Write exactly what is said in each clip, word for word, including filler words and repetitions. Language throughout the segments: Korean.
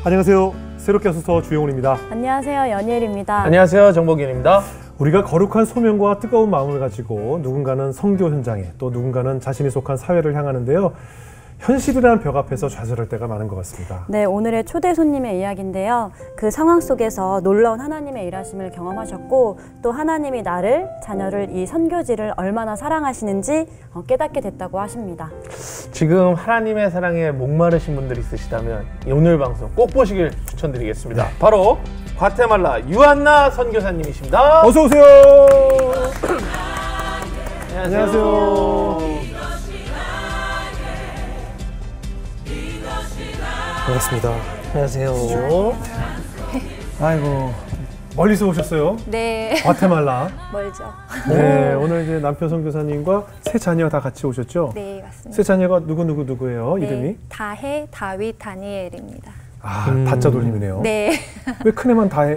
안녕하세요. 새롭게 수서 주영훈입니다. 안녕하세요. 연예일입니다. 안녕하세요. 정복윤입니다. 우리가 거룩한 소명과 뜨거운 마음을 가지고 누군가는 선교 현장에 또 누군가는 자신이 속한 사회를 향하는데요. 현실이라는 벽 앞에서 좌절할 때가 많은 것 같습니다. 네, 오늘의 초대 손님의 이야기인데요. 그 상황 속에서 놀라운 하나님의 일하심을 경험하셨고 또 하나님이 나를, 자녀를, 이 선교지를 얼마나 사랑하시는지 깨닫게 됐다고 하십니다. 지금 하나님의 사랑에 목마르신 분들이 있으시다면 오늘 방송 꼭 보시길 추천드리겠습니다. 네. 바로 과테말라 유한나 선교사님이십니다. 어서 오세요. 안녕하세요. 안녕하세요. 반갑습니다. 안녕하세요. 아이고, 멀리서 오셨어요? 네. 과테말라. 멀죠. 네, 오늘 이제 남편 선교사님과 세 자녀 다 같이 오셨죠? 네, 맞습니다. 세 자녀가 누구 누구 누구예요? 네, 이름이? 다혜, 다윗, 다니엘입니다. 아, 음. 다자 돌림이네요. 네. 왜 큰애만 다혜?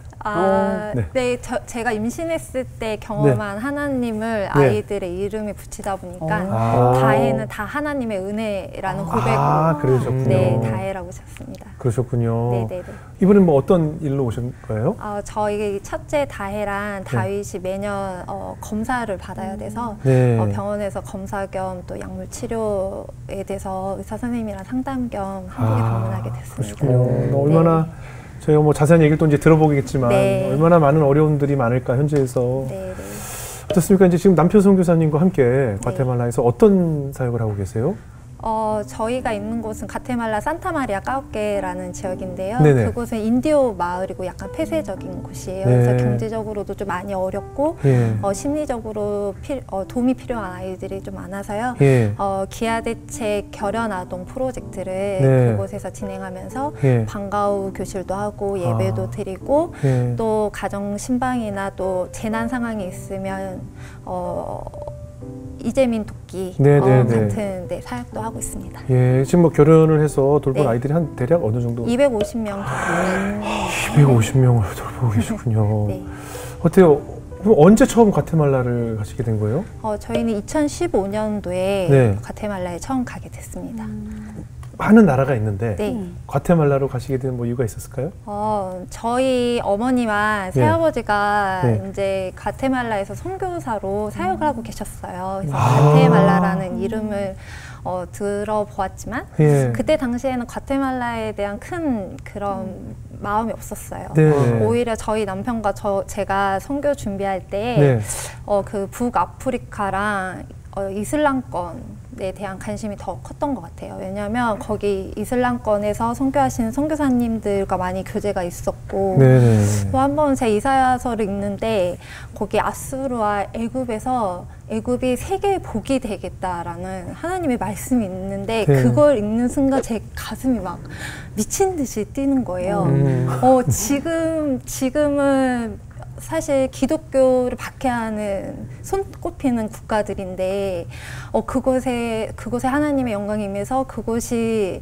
아, 네. 네, 저, 제가 임신했을 때 경험한 네. 하나님을 아이들의 네. 이름에 붙이다 보니까 아. 다혜는 다 하나님의 은혜라는 고백으로 아, 그러셨군요. 네, 다혜라고 쳤습니다. 그러셨군요. 네, 네, 네. 이번엔 뭐 어떤 일로 오신 거예요? 어, 저희 첫째 다혜랑 다윗이 네. 매년 어, 검사를 받아야 돼서 네. 어, 병원에서 검사 겸 또 약물 치료에 대해서 의사 선생님이랑 상담 겸 한국에 아, 방문하게 됐습니다. 그러시군요. 얼마나 네. 저희가 뭐 자세한 얘기를 또 이제 들어보겠지만 네. 얼마나 많은 어려움들이 많을까 현지에서. 네, 네. 어떻습니까? 이제 지금 남편 선교사님과 함께 과테말라에서 네. 어떤 사역을 하고 계세요? 어, 저희가 있는 곳은 가테말라 산타마리아 까우케라는 지역인데요. 네네. 그곳은 인디오 마을이고 약간 폐쇄적인 곳이에요. 네. 그래서 경제적으로도 좀 많이 어렵고 예. 어, 심리적으로 피, 어, 도움이 필요한 아이들이 좀 많아서요. 예. 어, 기아대책 결연아동 프로젝트를 네. 그곳에서 진행하면서 예. 방과 후 교실도 하고 예배도 아. 드리고 예. 또 가정 신방이나 또 재난 상황이 있으면 어, 이재민 돕기 어, 같은 네, 사역도 하고 있습니다. 예, 지금 뭐 결혼을 해서 돌본 네. 아이들이 한 대략 어느 정도? 이백오십 명 정도. 이백오십 명을 돌보고 계시군요. 네. 어때요? 그럼 언제 처음 과테말라를 가시게 된 거예요? 어, 저희는 이천십오 년도에 네. 과테말라에 처음 가게 됐습니다. 음. 많은 나라가 있는데 네. 과테말라로 가시게 된 뭐 이유가 있었을까요? 어, 저희 어머니와 새아버지가 네. 네. 이제 과테말라에서 선교사로 사역을 하고 계셨어요. 그래서 아. 과테말라라는 이름을 어, 들어보았지만 예. 그때 당시에는 과테말라에 대한 큰 그런 마음이 없었어요. 네. 오히려 저희 남편과 저 제가 선교 준비할 때 네. 어, 그 북아프리카랑 어, 이슬람권에 대한 관심이 더 컸던 것 같아요. 왜냐하면 거기 이슬람권에서 선교하시는 선교사님들과 많이 교제가 있었고 또 한 번 제 이사야서를 읽는데 거기 아수르와 애굽에서 애굽이 세계의 복이 되겠다라는 하나님의 말씀이 있는데 네. 그걸 읽는 순간 제 가슴이 막 미친 듯이 뛰는 거예요. 음. 어, 지금, 지금은 사실 기독교를 박해하는 손꼽히는 국가들인데 어, 그곳에 그곳에 하나님의 영광이 임해서 그곳이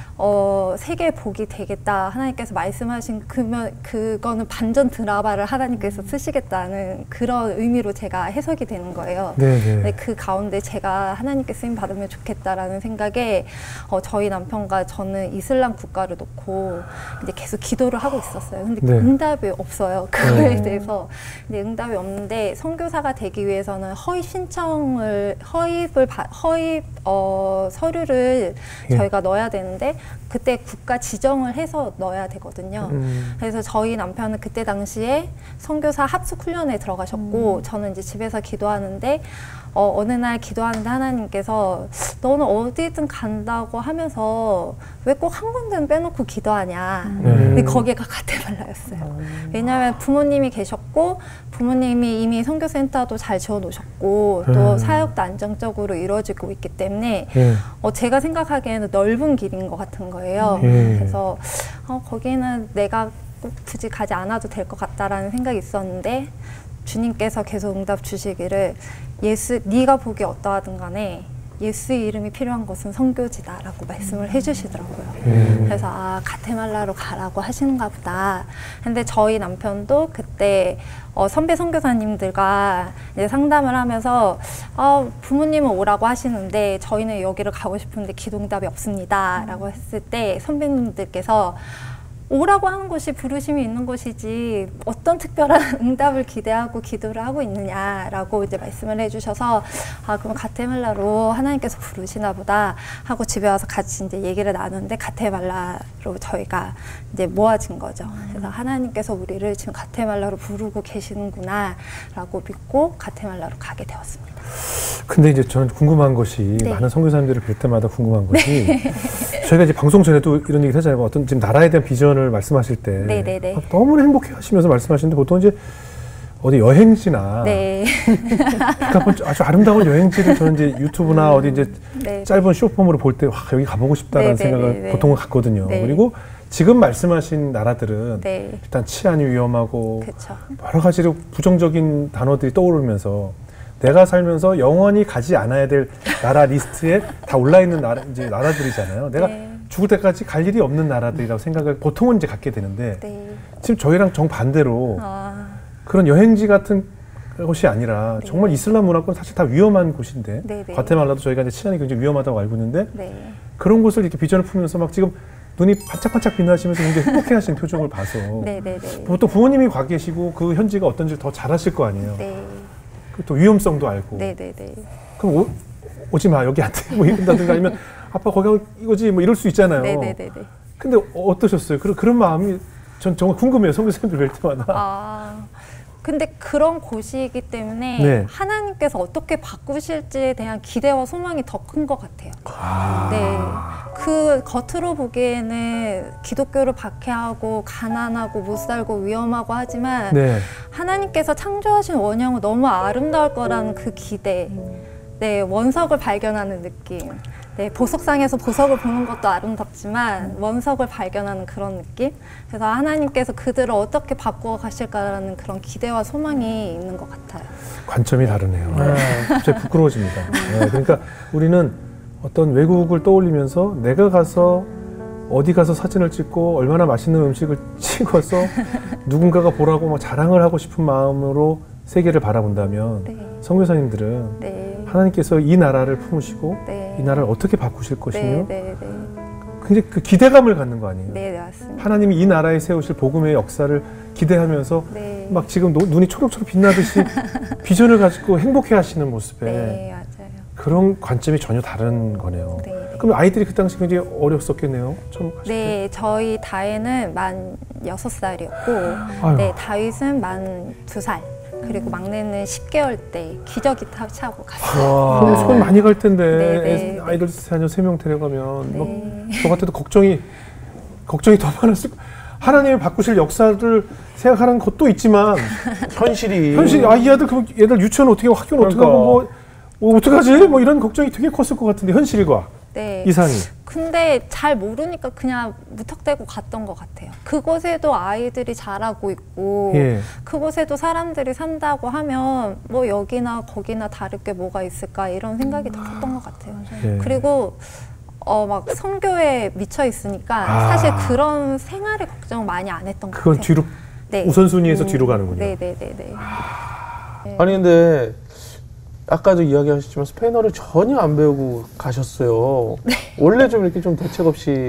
어, 세계의 복이 되겠다 하나님께서 말씀하신 그면 그거는 반전 드라마를 하나님께서 쓰시겠다는 그런 의미로 제가 해석이 되는 거예요. 근데 그 가운데 제가 하나님께 쓰임 받으면 좋겠다라는 생각에 어, 저희 남편과 저는 이슬람 국가를 놓고 이제 계속 기도를 하고 있었어요. 근데 네. 응답이 없어요. 그거에 네. 대해서. 근데 응답이 없는데 선교사가 되기 위해서는 허위 신청을 허입을 허입 어, 서류를 예. 저희가 넣어야 되는데 그때 국가 지정을 해서 넣어야 되거든요. 음. 그래서 저희 남편은 그때 당시에 선교사 합숙 훈련에 들어가셨고 음. 저는 이제 집에서 기도하는데 어, 어느 날 기도하는데 하나님께서 너는 어디든 간다고 하면서 왜 꼭 한 군데는 빼놓고 기도하냐. 음. 근데 거기가 과테말라였어요. 음. 왜냐하면 부모님이 계셨고 부모님이 이미 선교센터도 잘 지어놓으셨고 음. 또 사역도 안정적으로 이루어지고 있기 때문에 음. 어, 제가 생각하기에는 넓은 길인 것 같은 거예요. 음. 그래서 어, 거기는 내가 꼭 굳이 가지 않아도 될 것 같다라는 생각이 있었는데 주님께서 계속 응답 주시기를 예수, 네가 보기 어떠하든 간에 예수의 이름이 필요한 것은 선교지다라고 말씀을 해주시더라고요. 음. 그래서 아 과테말라로 가라고 하시는가 보다. 근데 저희 남편도 그때 어, 선배 선교사님들과 이제 상담을 하면서 어, 부모님은 오라고 하시는데 저희는 여기를 가고 싶은데 기도응답이 없습니다 라고 했을 때 선배님들께서 오라고 하는 것이 부르심이 있는 것이지 어떤 특별한 응답을 기대하고 기도를 하고 있느냐라고 이제 말씀을 해주셔서 아 그럼 가테말라로 하나님께서 부르시나 보다 하고 집에 와서 같이 이제 얘기를 나누는데 가테말라로 저희가 이제 모아진 거죠. 그래서 하나님께서 우리를 지금 가테말라로 부르고 계시는구나라고 믿고 가테말라로 가게 되었습니다. 근데 이제 저는 궁금한 것이 네. 많은 선교사님들을 뵐 때마다 궁금한 것이 네. 저희가 이제 방송 전에도 이런 얘기를 하잖아요. 어떤 지금 나라에 대한 비전을 말씀하실 때 네, 네, 네. 너무나 행복해 하시면서 말씀하시는데 보통 이제 어디 여행지나 네. 그러니까 아주 아름다운 여행지를 저는 이제 유튜브나 어디 이제 네. 짧은 쇼폼으로 볼 때 와, 여기 가보고 싶다라는 네, 생각을 네, 네, 보통은 갖거든요. 네. 그리고 지금 말씀하신 나라들은 네. 일단 치안이 위험하고 그쵸. 여러 가지로 부정적인 단어들이 떠오르면서 내가 살면서 영원히 가지 않아야 될 나라 리스트에 다 올라있는 나라, 이제 나라들이잖아요. 내가 네. 죽을 때까지 갈 일이 없는 나라들이라고 생각을 보통은 이제 갖게 되는데 네. 지금 저희랑 정반대로 아. 그런 여행지 같은 곳이 아니라 네. 정말 이슬람 문화권 사실 다 위험한 곳인데 네, 네. 과테말라도 저희가 이제 치안이 굉장히 위험하다고 알고 있는데 네. 그런 곳을 이렇게 비전을 품으면서 막 지금 눈이 반짝반짝 빛나시면서 굉장히 행복해하시는 표정을 봐서 네, 네, 네. 보통 부모님이 가 계시고 그 현지가 어떤지 더 잘 아실 거 아니에요. 네. 또 위험성도 알고. 네네네. 그럼 오, 오지 마 여기 안 돼. 뭐 이런다든가 아니면 아빠 거기 가면 이거지 뭐 이럴 수 있잖아요. 네네네. 근데 어떠셨어요? 그런 그런 마음이 전 정말 궁금해요. 선교사님들 뵐 때마다. 아, 근데 그런 곳이기 때문에 네. 하나님께서 어떻게 바꾸실지에 대한 기대와 소망이 더 큰 것 같아요. 아. 네. 그 겉으로 보기에는 기독교를 박해하고 가난하고 못 살고 위험하고 하지만 네. 하나님께서 창조하신 원형은 너무 아름다울 거라는 그 기대, 네, 원석을 발견하는 느낌. 네, 보석상에서 보석을 보는 것도 아름답지만 원석을 발견하는 그런 느낌? 그래서 하나님께서 그들을 어떻게 바꾸어 가실까라는 그런 기대와 소망이 있는 것 같아요. 관점이 다르네요. 네. 갑자기 부끄러워집니다. 네, 그러니까 우리는 어떤 외국을 떠올리면서 내가 가서 어디 가서 사진을 찍고 얼마나 맛있는 음식을 찍어서 누군가가 보라고 막 자랑을 하고 싶은 마음으로 세계를 바라본다면 네. 선교사님들은 네. 하나님께서 이 나라를 품으시고 네. 이 나라를 어떻게 바꾸실 것이며 네, 네, 네. 굉장히 그 기대감을 갖는 거 아니에요? 네, 네, 맞습니다. 하나님이 이 나라에 세우실 복음의 역사를 기대하면서 네. 막 지금 노, 눈이 초록초록 빛나듯이 비전을 가지고 행복해 하시는 모습에 네, 맞아요. 그런 관점이 전혀 다른 거네요. 네, 네. 그럼 아이들이 그 당시 굉장히 어렸었겠네요? 처음 가실 네, 때? 저희 다혜는 만 여섯 살이었고 네, 다윗은 만 두 살. 그리고 막내는 십 개월 때 기저귀 타고 갔어요. 와, 손 많이 갈 텐데 네, 네, 아이들 자녀 세 명 데려가면 네. 저 같아도 걱정이 걱정이 더 많았을 거예요. 하나님이 바꾸실 역사를 생각하는 것도 있지만 현실이 현실이 아, 이 아들 그럼 얘들 유치원 어떻게 하고 학교는 그러니까. 어떻게 하고 뭐, 뭐 어떡하지? 뭐 이런 걱정이 되게 컸을 것 같은데 현실과 네. 이상이. 근데 잘 모르니까 그냥 무턱대고 갔던 것 같아요. 그곳에도 아이들이 자라고 있고 예. 그곳에도 사람들이 산다고 하면 뭐 여기나 거기나 다를 게 뭐가 있을까 이런 생각이 더 컸던 것 같아요. 예. 그리고 어 막 선교에 미쳐 있으니까 아. 사실 그런 생활의 걱정 많이 안 했던 것 그건 같아요. 뒤로 네. 우선순위에서 음, 뒤로 가는군요. 네네네네. 아. 네. 아니 근데 아까도 이야기하셨지만 스페인어를 전혀 안 배우고 가셨어요. 네. 원래 좀 이렇게 좀 대책 없이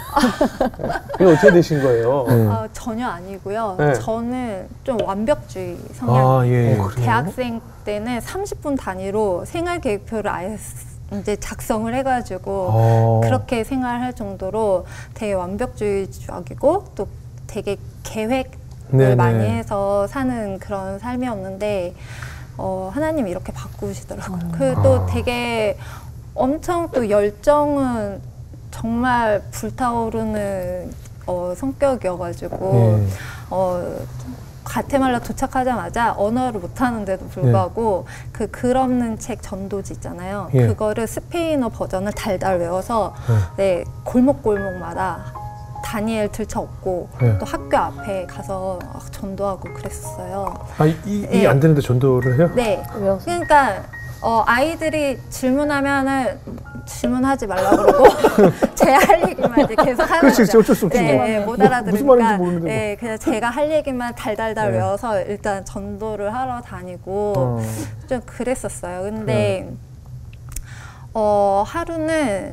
이게 어떻게 되신 거예요? 네. 아, 전혀 아니고요. 네. 저는 좀 완벽주의 성향. 아, 예. 어, 대학생 때는 삼십 분 단위로 생활 계획표를 아예 이제 작성을 해가지고 어. 그렇게 생활할 정도로 되게 완벽주의적이고 또 되게 계획을 네네. 많이 해서 사는 그런 삶이었는데. 어, 하나님이 이렇게 바꾸시더라고요. 음. 그 또 되게 엄청 또 열정은 정말 불타오르는 어, 성격이어가지고 예. 어, 가테말라 도착하자마자 언어를 못하는데도 불구하고 예. 그 글 없는 책 전도지 있잖아요. 예. 그거를 스페인어 버전을 달달 외워서 예. 네, 골목골목마다 다니엘 들쳐업고 네. 또 학교 앞에 가서 전도하고 그랬었어요. 아, 이, 네. 이 안 되는데 전도를 해요? 네. 그러니까 어, 아이들이 질문하면은 질문하지 말라고 그러고 제 할 얘기만 이제 계속 하는 거죠. 그렇지, 어쩔 수 없지. 네, 네, 못 알아들으니까. 무슨 말인지 모르는데. 네, 그냥 제가 할 얘기만 달달달 네. 외워서 일단 전도를 하러 다니고 어. 좀 그랬었어요. 근데 네. 어, 하루는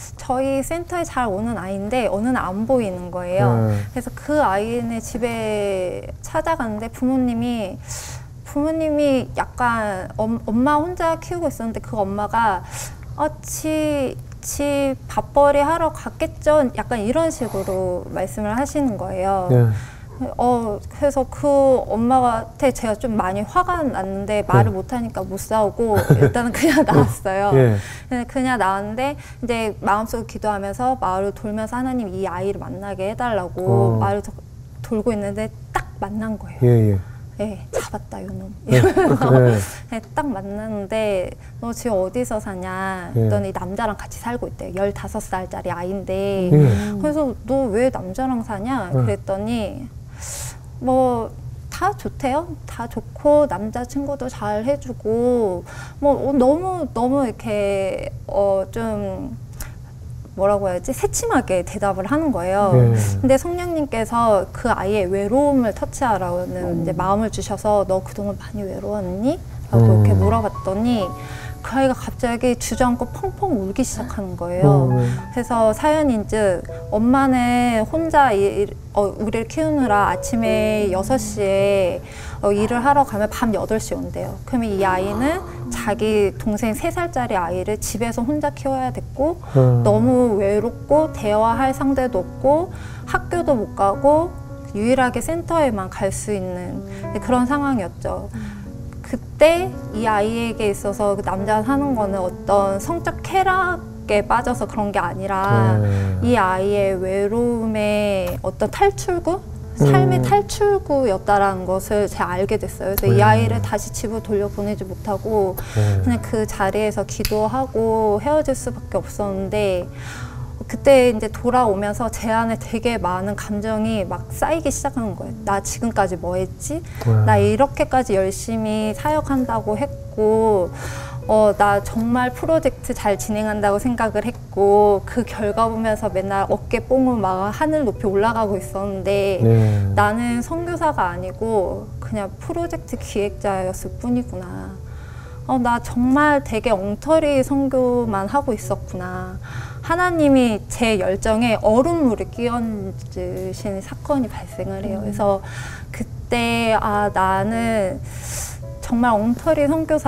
저희 센터에 잘 오는 아이인데 어느 날 안 보이는 거예요. 네. 그래서 그 아이네 집에 찾아갔는데 부모님이 부모님이 약간 엄, 엄마 혼자 키우고 있었는데 그 엄마가 어, 지, 지 밥벌이 하러 갔겠죠? 약간 이런 식으로 말씀을 하시는 거예요. 네. 어, 그래서 그 엄마한테 제가 좀 많이 화가 났는데 말을 네. 못하니까 못 싸우고 일단은 그냥 나왔어요. 네. 그냥 나왔는데 이제 마음속으로 기도하면서 마을을 돌면서 하나님 이 아이를 만나게 해달라고 어. 마을을 돌고 있는데 딱 만난 거예요. 예, 예. 네, 잡았다 요놈 이러면서 네. 네, 딱 만났는데 너 지금 어디서 사냐 했더니 네. 남자랑 같이 살고 있대요. 열다섯 살짜리 아이인데 네. 그래서 너 왜 남자랑 사냐 그랬더니 뭐 다 좋대요. 다 좋고 남자친구도 잘 해주고 뭐 너무 너무 이렇게 어 좀 뭐라고 해야지 새침하게 대답을 하는 거예요. 네. 근데 성령님께서 그 아이의 외로움을 터치하라는 음. 이제 마음을 주셔서 너 그동안 많이 외로웠니? 라고 음. 이렇게 물어봤더니 그 아이가 갑자기 주저앉고 펑펑 울기 시작하는 거예요. 음. 그래서 사연인즉 엄마는 혼자 일, 어, 우리를 키우느라 아침에 여섯 시에 어, 일을 하러 가면 밤 여덟 시 온대요. 그러면 이 아이는 자기 동생 세 살짜리 아이를 집에서 혼자 키워야 됐고 음. 너무 외롭고 대화할 상대도 없고 학교도 못 가고 유일하게 센터에만 갈 수 있는 그런 상황이었죠. 그때 이 아이에게 있어서 그 남자가 사는 거는 어떤 성적 쾌락에 빠져서 그런 게 아니라 네. 이 아이의 외로움의 어떤 탈출구? 삶의 음. 탈출구였다라는 것을 제가 알게 됐어요. 그래서 네. 이 아이를 다시 집으로 돌려보내지 못하고 네. 그냥 그 자리에서 기도하고 헤어질 수밖에 없었는데 그때 이제 돌아오면서 제 안에 되게 많은 감정이 막 쌓이기 시작하는 거예요. 나 지금까지 뭐 했지? 네. 나 이렇게까지 열심히 사역한다고 했고 어, 나 정말 프로젝트 잘 진행한다고 생각을 했고 그 결과 보면서 맨날 어깨 뽕을 막 하늘 높이 올라가고 있었는데 네. 나는 선교사가 아니고 그냥 프로젝트 기획자였을 뿐이구나. 어, 나 정말 되게 엉터리 선교만 하고 있었구나. 하나님이 제 열정에 얼음물을 끼얹으신 사건이 발생을 해요. 그래서 그때 아 나는 정말 엉터리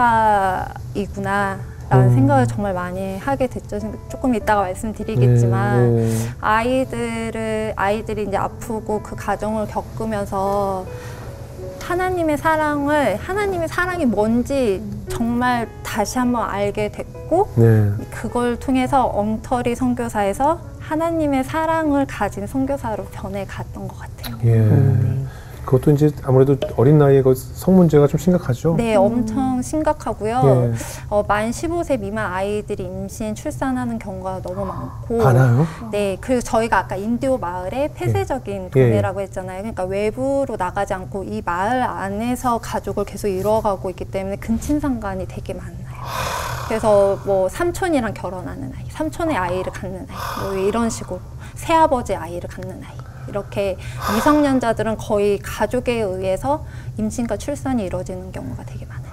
선교사이구나 라는 음. 생각을 정말 많이 하게 됐죠. 조금 이따가 말씀드리겠지만 네, 네. 아이들을 아이들이 이제 아프고 그 가정을 겪으면서 하나님의 사랑을 하나님의 사랑이 뭔지 정말 다시 한번 알게 됐고 네. 그걸 통해서 엉터리 선교사에서 하나님의 사랑을 가진 선교사로 변해갔던 것 같아요. 예. 네. 그것도 이제 아무래도 어린 나이에 그 성 문제가 좀 심각하죠? 네, 엄청 심각하고요. 예. 어, 만 십오 세 미만 아이들이 임신, 출산하는 경우가 너무 많고. 많아요? 네, 그리고 저희가 아까 인디오 마을의 폐쇄적인 예. 동네라고 했잖아요. 그러니까 외부로 나가지 않고 이 마을 안에서 가족을 계속 이루어가고 있기 때문에 근친상간이 되게 많아요. 그래서 뭐 삼촌이랑 결혼하는 아이, 삼촌의 아이를 갖는 아이, 뭐 이런 식으로 새아버지 아이를 갖는 아이. 이렇게 미성년자들은 거의 가족에 의해서 임신과 출산이 이루어지는 경우가 되게 많아요.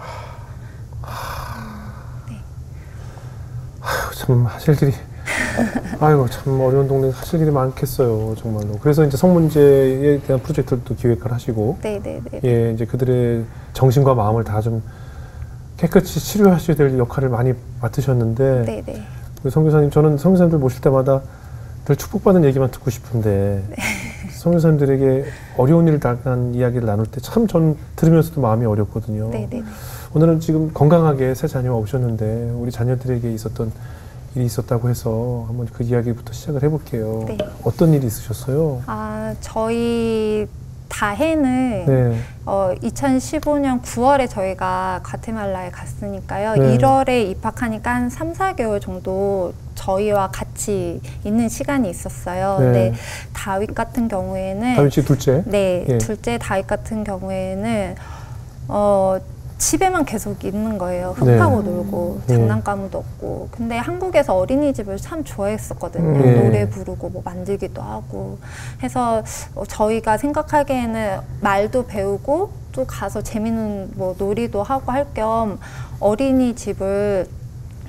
네. 아유, 참 하실 일이 아이고 참 어려운 동네 하실 일이 많겠어요 정말로. 그래서 이제 성문제에 대한 프로젝트를 기획을 하시고, 네네네. 예 이제 그들의 정신과 마음을 다 좀 깨끗이 치료하셔야 될 역할을 많이 맡으셨는데, 네네. 선교사님 저는 선교사님들 모실 때마다 늘 축복받은 얘기만 듣고 싶은데 네. 선교사님들에게 어려운 일을 당한 이야기를 나눌 때 참 전 들으면서도 마음이 어렵거든요. 네네. 오늘은 지금 건강하게 새 자녀가 오셨는데 우리 자녀들에게 있었던 일이 있었다고 해서 한번 그 이야기부터 시작을 해볼게요. 네. 어떤 일이 있으셨어요? 아 저희 다해는 네. 어, 이천십오 년 구월에 저희가 과테말라에 갔으니까요. 네. 일월에 입학하니까 한 삼, 사 개월 정도 저희와 같이 있는 시간이 있었어요. 네. 근데 다윗 같은 경우에는 다윗 씨 둘째? 네, 예. 둘째 다윗 같은 경우에는 어, 집에만 계속 있는 거예요. 흡하고 네. 놀고 네. 장난감도 없고. 근데 한국에서 어린이집을 참 좋아했었거든요. 네. 노래 부르고 뭐 만들기도 하고 해서 저희가 생각하기에는 말도 배우고 또 가서 재밌는 뭐 놀이도 하고 할 겸 어린이집을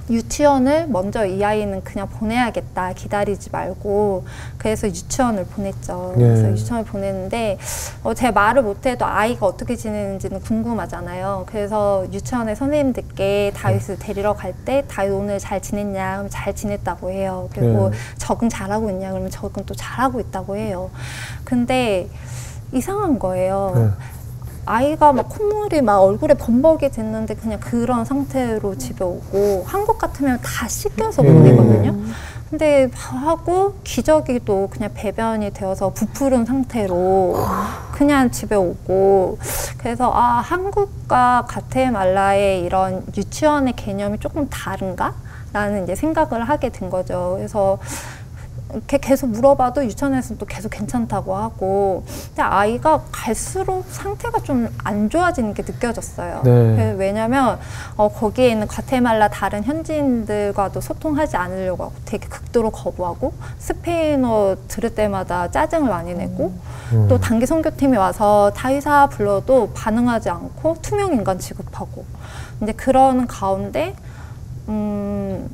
유치원을 먼저 이 아이는 그냥 보내야겠다, 기다리지 말고. 그래서 유치원을 보냈죠. 네. 그래서 유치원을 보냈는데 어, 제 말을 못해도 아이가 어떻게 지내는지는 궁금하잖아요. 그래서 유치원의 선생님들께 다윗을 데리러 갈 때 다윗 오늘 잘 지냈냐? 그럼 잘 지냈다고 해요. 그리고 네. 적응 잘하고 있냐? 그러면 적응 또 잘하고 있다고 해요. 근데 이상한 거예요. 네. 아이가 막 콧물이 막 얼굴에 범벅이 됐는데 그냥 그런 상태로 집에 오고, 한국 같으면 다 씻겨서 보내거든요. 음. 근데 하고 기저귀도 그냥 배변이 되어서 부풀은 상태로 그냥 집에 오고. 그래서 아, 한국과 과테말라의 이런 유치원의 개념이 조금 다른가? 라는 이제 생각을 하게 된 거죠. 그래서 이렇게 계속 물어봐도 유치원에서는 또 계속 괜찮다고 하고, 근데 아이가 갈수록 상태가 좀 안 좋아지는 게 느껴졌어요. 네. 왜냐면 어, 거기에 있는 과테말라 다른 현지인들과도 소통하지 않으려고 하고 되게 극도로 거부하고, 스페인어 들을 때마다 짜증을 많이 내고, 음. 또 단기 선교팀이 와서 다윗아 불러도 반응하지 않고 투명인간 취급하고. 이제 그런 가운데 음,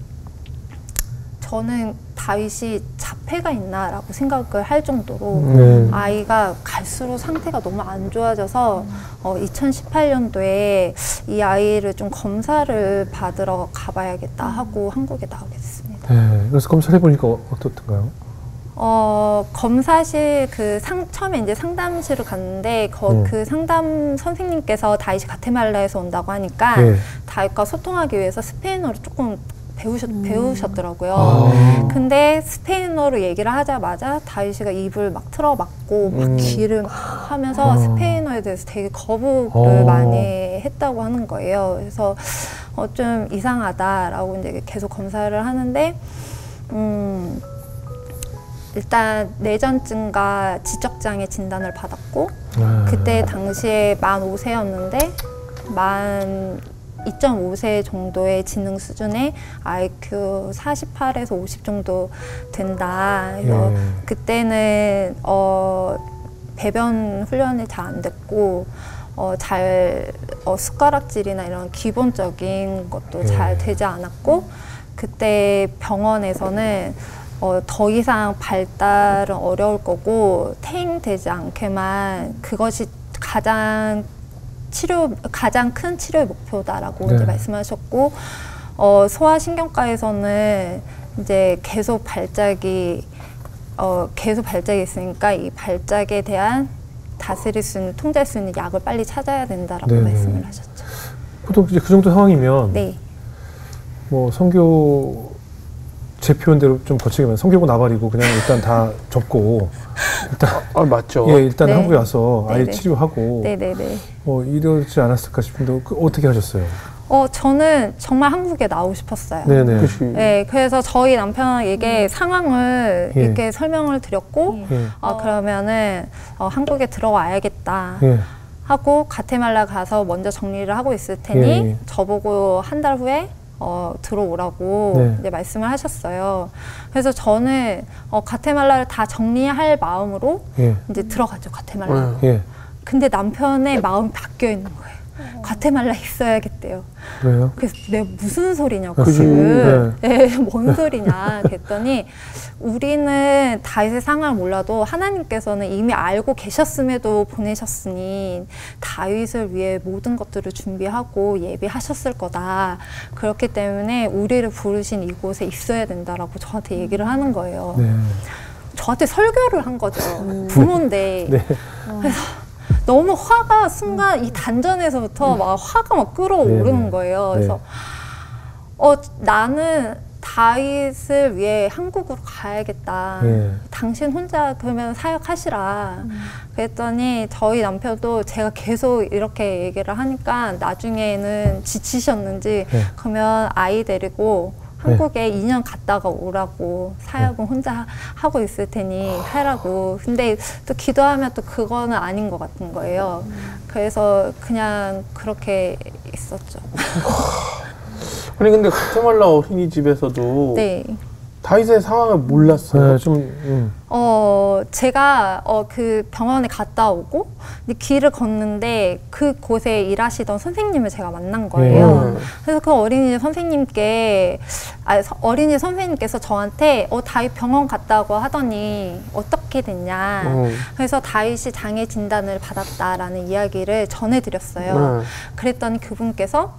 저는 다윗이 자폐가 있나라고 생각을 할 정도로 네. 아이가 갈수록 상태가 너무 안 좋아져서 어, 이천십팔 년도에 이 아이를 좀 검사를 받으러 가봐야겠다 하고 한국에 나오게 됐습니다. 네, 그래서 검사를 해보니까 어떻던가요? 어, 검사실 그 상, 처음에 이제 상담실을 갔는데 거, 음. 그 상담 선생님께서 다윗이 과테말라에서 온다고 하니까 네. 다윗과 소통하기 위해서 스페인어를 조금 배우셨, 음. 배우셨더라고요. 아. 근데 스페인어로 얘기를 하자마자 다윗이가 입을 막 틀어막고 막 음. 귀를 막 하면서 아. 스페인어에 대해서 되게 거부를 아. 많이 했다고 하는 거예요. 그래서 어, 좀 이상하다라고 이제 계속 검사를 하는데 음, 일단 뇌전증과 지적장애 진단을 받았고 아. 그때 당시에 만 오 세였는데 만 이 점 오 세 정도의 지능 수준에 아이큐 사십팔에서 오십 정도 된다. 그래서 예. 그때는 어, 배변 훈련이 잘 안 됐고 어, 잘 어, 숟가락질이나 이런 기본적인 것도 예. 잘 되지 않았고, 그때 병원에서는 어, 더 이상 발달은 어려울 거고 퇴행되지 않게만 그것이 가장 치료, 가장 큰 치료의 목표다라고 네. 이제 말씀하셨고, 어, 소아신경과에서는 이제 계속 발작이, 어, 계속 발작이 있으니까 이 발작에 대한 다스릴 수 있는, 통제할 수 있는 약을 빨리 찾아야 된다라고 네. 말씀을 하셨죠. 보통 이제 그 정도 상황이면, 네. 뭐, 성교, 제 표현대로 좀 거치게만 성교고 나발이고 그냥 일단 다 접고 일단 아, 맞죠. 예, 일단 네. 한국에 와서 아이 네네. 치료하고 네네네. 뭐 이러지 않았을까 싶은데 그 어떻게 하셨어요? 어, 저는 정말 한국에 나오고 싶었어요. 네네. 네, 그래서 저희 남편에게 음. 상황을 예. 이렇게 설명을 드렸고, 예. 어, 그러면은 어, 한국에 들어와야겠다. 예. 하고 과테말라 가서 먼저 정리를 하고 있을 테니 예. 저보고 한 달 후에 어, 들어오라고 네. 이제 말씀을 하셨어요. 그래서 저는 어, 과테말라를 다 정리할 마음으로 예. 이제 들어갔죠, 과테말라. 예. 근데 남편의 마음이 바뀌어 있는 거예요. 과테말라 있어야겠대요. 왜요? 그래서 내가 무슨 소리냐고 지금. 네. 네, 뭔 소리냐 그랬더니 우리는 다윗의 상황을 몰라도 하나님께서는 이미 알고 계셨음에도 보내셨으니 다윗을 위해 모든 것들을 준비하고 예비하셨을 거다. 그렇기 때문에 우리를 부르신 이곳에 있어야 된다라고 저한테 얘기를 하는 거예요. 네. 저한테 설교를 한 거죠. 부모인데. 네. 그래서 너무 화가 순간 이 단전에서부터 막 화가 막 끓어오르는 네. 거예요. 그래서 네. 어, 나는 다윗을 위해 한국으로 가야겠다. 네. 당신 혼자 그러면 사역하시라. 음. 그랬더니 저희 남편도 제가 계속 이렇게 얘기를 하니까 나중에는 지치셨는지 네. 그러면 아이 데리고 한국에 네. 이 년 갔다가 오라고, 사역은 혼자 하고 있을 테니 하라고. 근데 또 기도하면 또 그거는 아닌 것 같은 거예요. 그래서 그냥 그렇게 있었죠. 아니 근데 과테말라 어린이집에서도 네. 다윗의 상황을 몰랐어요. 네, 좀 음. 어, 제가 어, 그 병원에 갔다 오고 길을 걷는데 그곳에 일하시던 선생님을 제가 만난 거예요. 음. 그래서 그 어린이집 선생님께 아, 어린이집 선생님께서 저한테 어, 다윗 병원 갔다고 하더니 어떻게 됐냐. 음. 그래서 다윗이 장애 진단을 받았다라는 이야기를 전해드렸어요. 음. 그랬더니 그분께서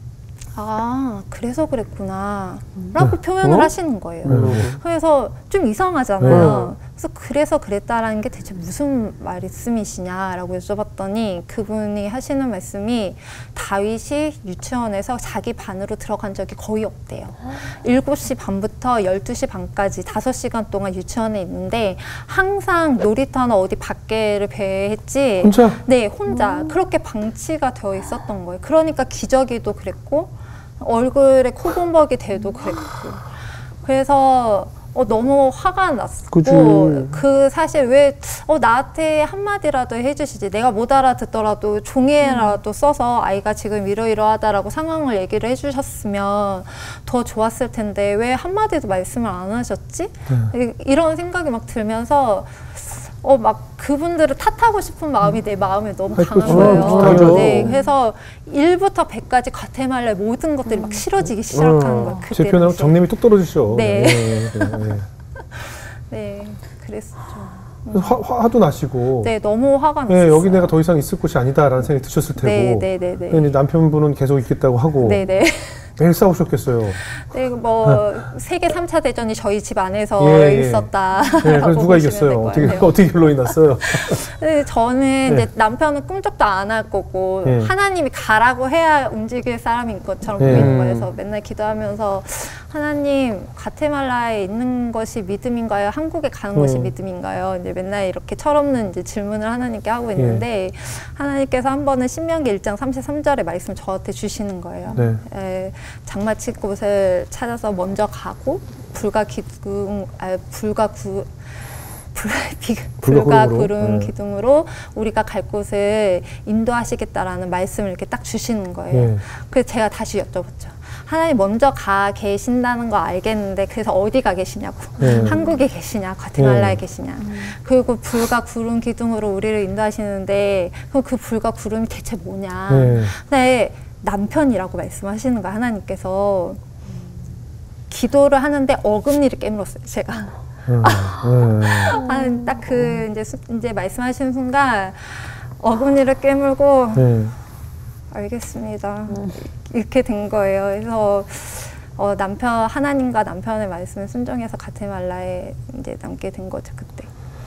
아, 그래서 그랬구나 라고 네. 표현을 어? 하시는 거예요. 음. 그래서 좀 이상하잖아요. 음. 그래서 그래서 그랬다라는 게 대체 무슨 말씀이시냐라고 여쭤봤더니 그분이 하시는 말씀이 다윗이 유치원에서 자기 반으로 들어간 적이 거의 없대요. 일곱 시 반부터 열두 시 반까지 다섯 시간 동안 유치원에 있는데 항상 놀이터나 어디 밖에를 배회했지. 혼자? 네, 혼자. 그렇게 방치가 되어 있었던 거예요. 그러니까 기저귀도 그랬고 얼굴에 코범벅이 돼도 그랬고. 그래서 어, 너무 화가 났고 그치. 그 사실 왜 어, 나한테 한마디라도 해주시지. 내가 못 알아듣더라도 종이에라도 써서 아이가 지금 이러이러하다라고 상황을 얘기를 해주셨으면 더 좋았을 텐데 왜 한마디도 말씀을 안 하셨지? 네. 이런 생각이 막 들면서 어, 막 그분들을 탓하고 싶은 마음이 내 마음에 너무 강한 거예요. 네, 그래서 일부터 백까지 과테말라의 모든 것들이 막 싫어지기 시작하는 거예요. 제 표현하면 정님이 뚝 떨어지죠. 네. 네, 네, 네. 네, 그랬죠. 화, 화도 나시고. 네, 너무 화가 났어요. 네, 여기 내가 더 이상 있을 곳이 아니다라는 생각이 드셨을 테고. 네, 네, 네, 네. 근데 남편분은 계속 있겠다고 하고. 네, 네. 매일 싸우셨겠어요. 네, 뭐 세계 삼 차 대전이 저희 집 안에서 예, 예. 있었다. 네, 그래서 누가 이겼어요? 어떻게 어떻게 결론이 났어요? 네, 저는 네. 이제 남편은 꿈쩍도 안 할 거고 네. 하나님이 가라고 해야 움직일 사람인 것처럼 네. 보이는 거예요. 그래서 맨날 기도하면서 하나님 과테말라에 있는 것이 믿음인가요? 한국에 가는 음. 것이 믿음인가요? 이제 맨날 이렇게 철없는 이제 질문을 하나님께 하고 있는데 하나님께서 한 번은 신명기 일 장 삼십삼 절의 말씀 저한테 주시는 거예요. 네. 에, 장마칠 곳을 찾아서 먼저 가고 불과 기둥, 아, 불과 구 불, 비, 불과 구름 네. 기둥으로 우리가 갈 곳을 인도하시겠다라는 말씀을 이렇게 딱 주시는 거예요. 네. 그래서 제가 다시 여쭤봤죠. 하나님 먼저 가 계신다는 거 알겠는데 그래서 어디 가 계시냐고. 네. 한국에 계시냐 과테말라에 네. 계시냐. 그리고 불과 구름 기둥으로 우리를 인도하시는데 그럼 그 불과 구름이 대체 뭐냐. 네. 근데 남편이라고 말씀하시는 거야 하나님께서. 기도를 하는데 어금니를 깨물었어요 제가. 음, 음. 딱 그 이제 수, 이제 말씀하시는 순간 어금니를 깨물고 네. 알겠습니다. 이렇게 된 거예요. 그래서 어, 남편 하나님과 남편의 말씀을 순종해서 과테말라에 이제 남게 된 거죠 그때.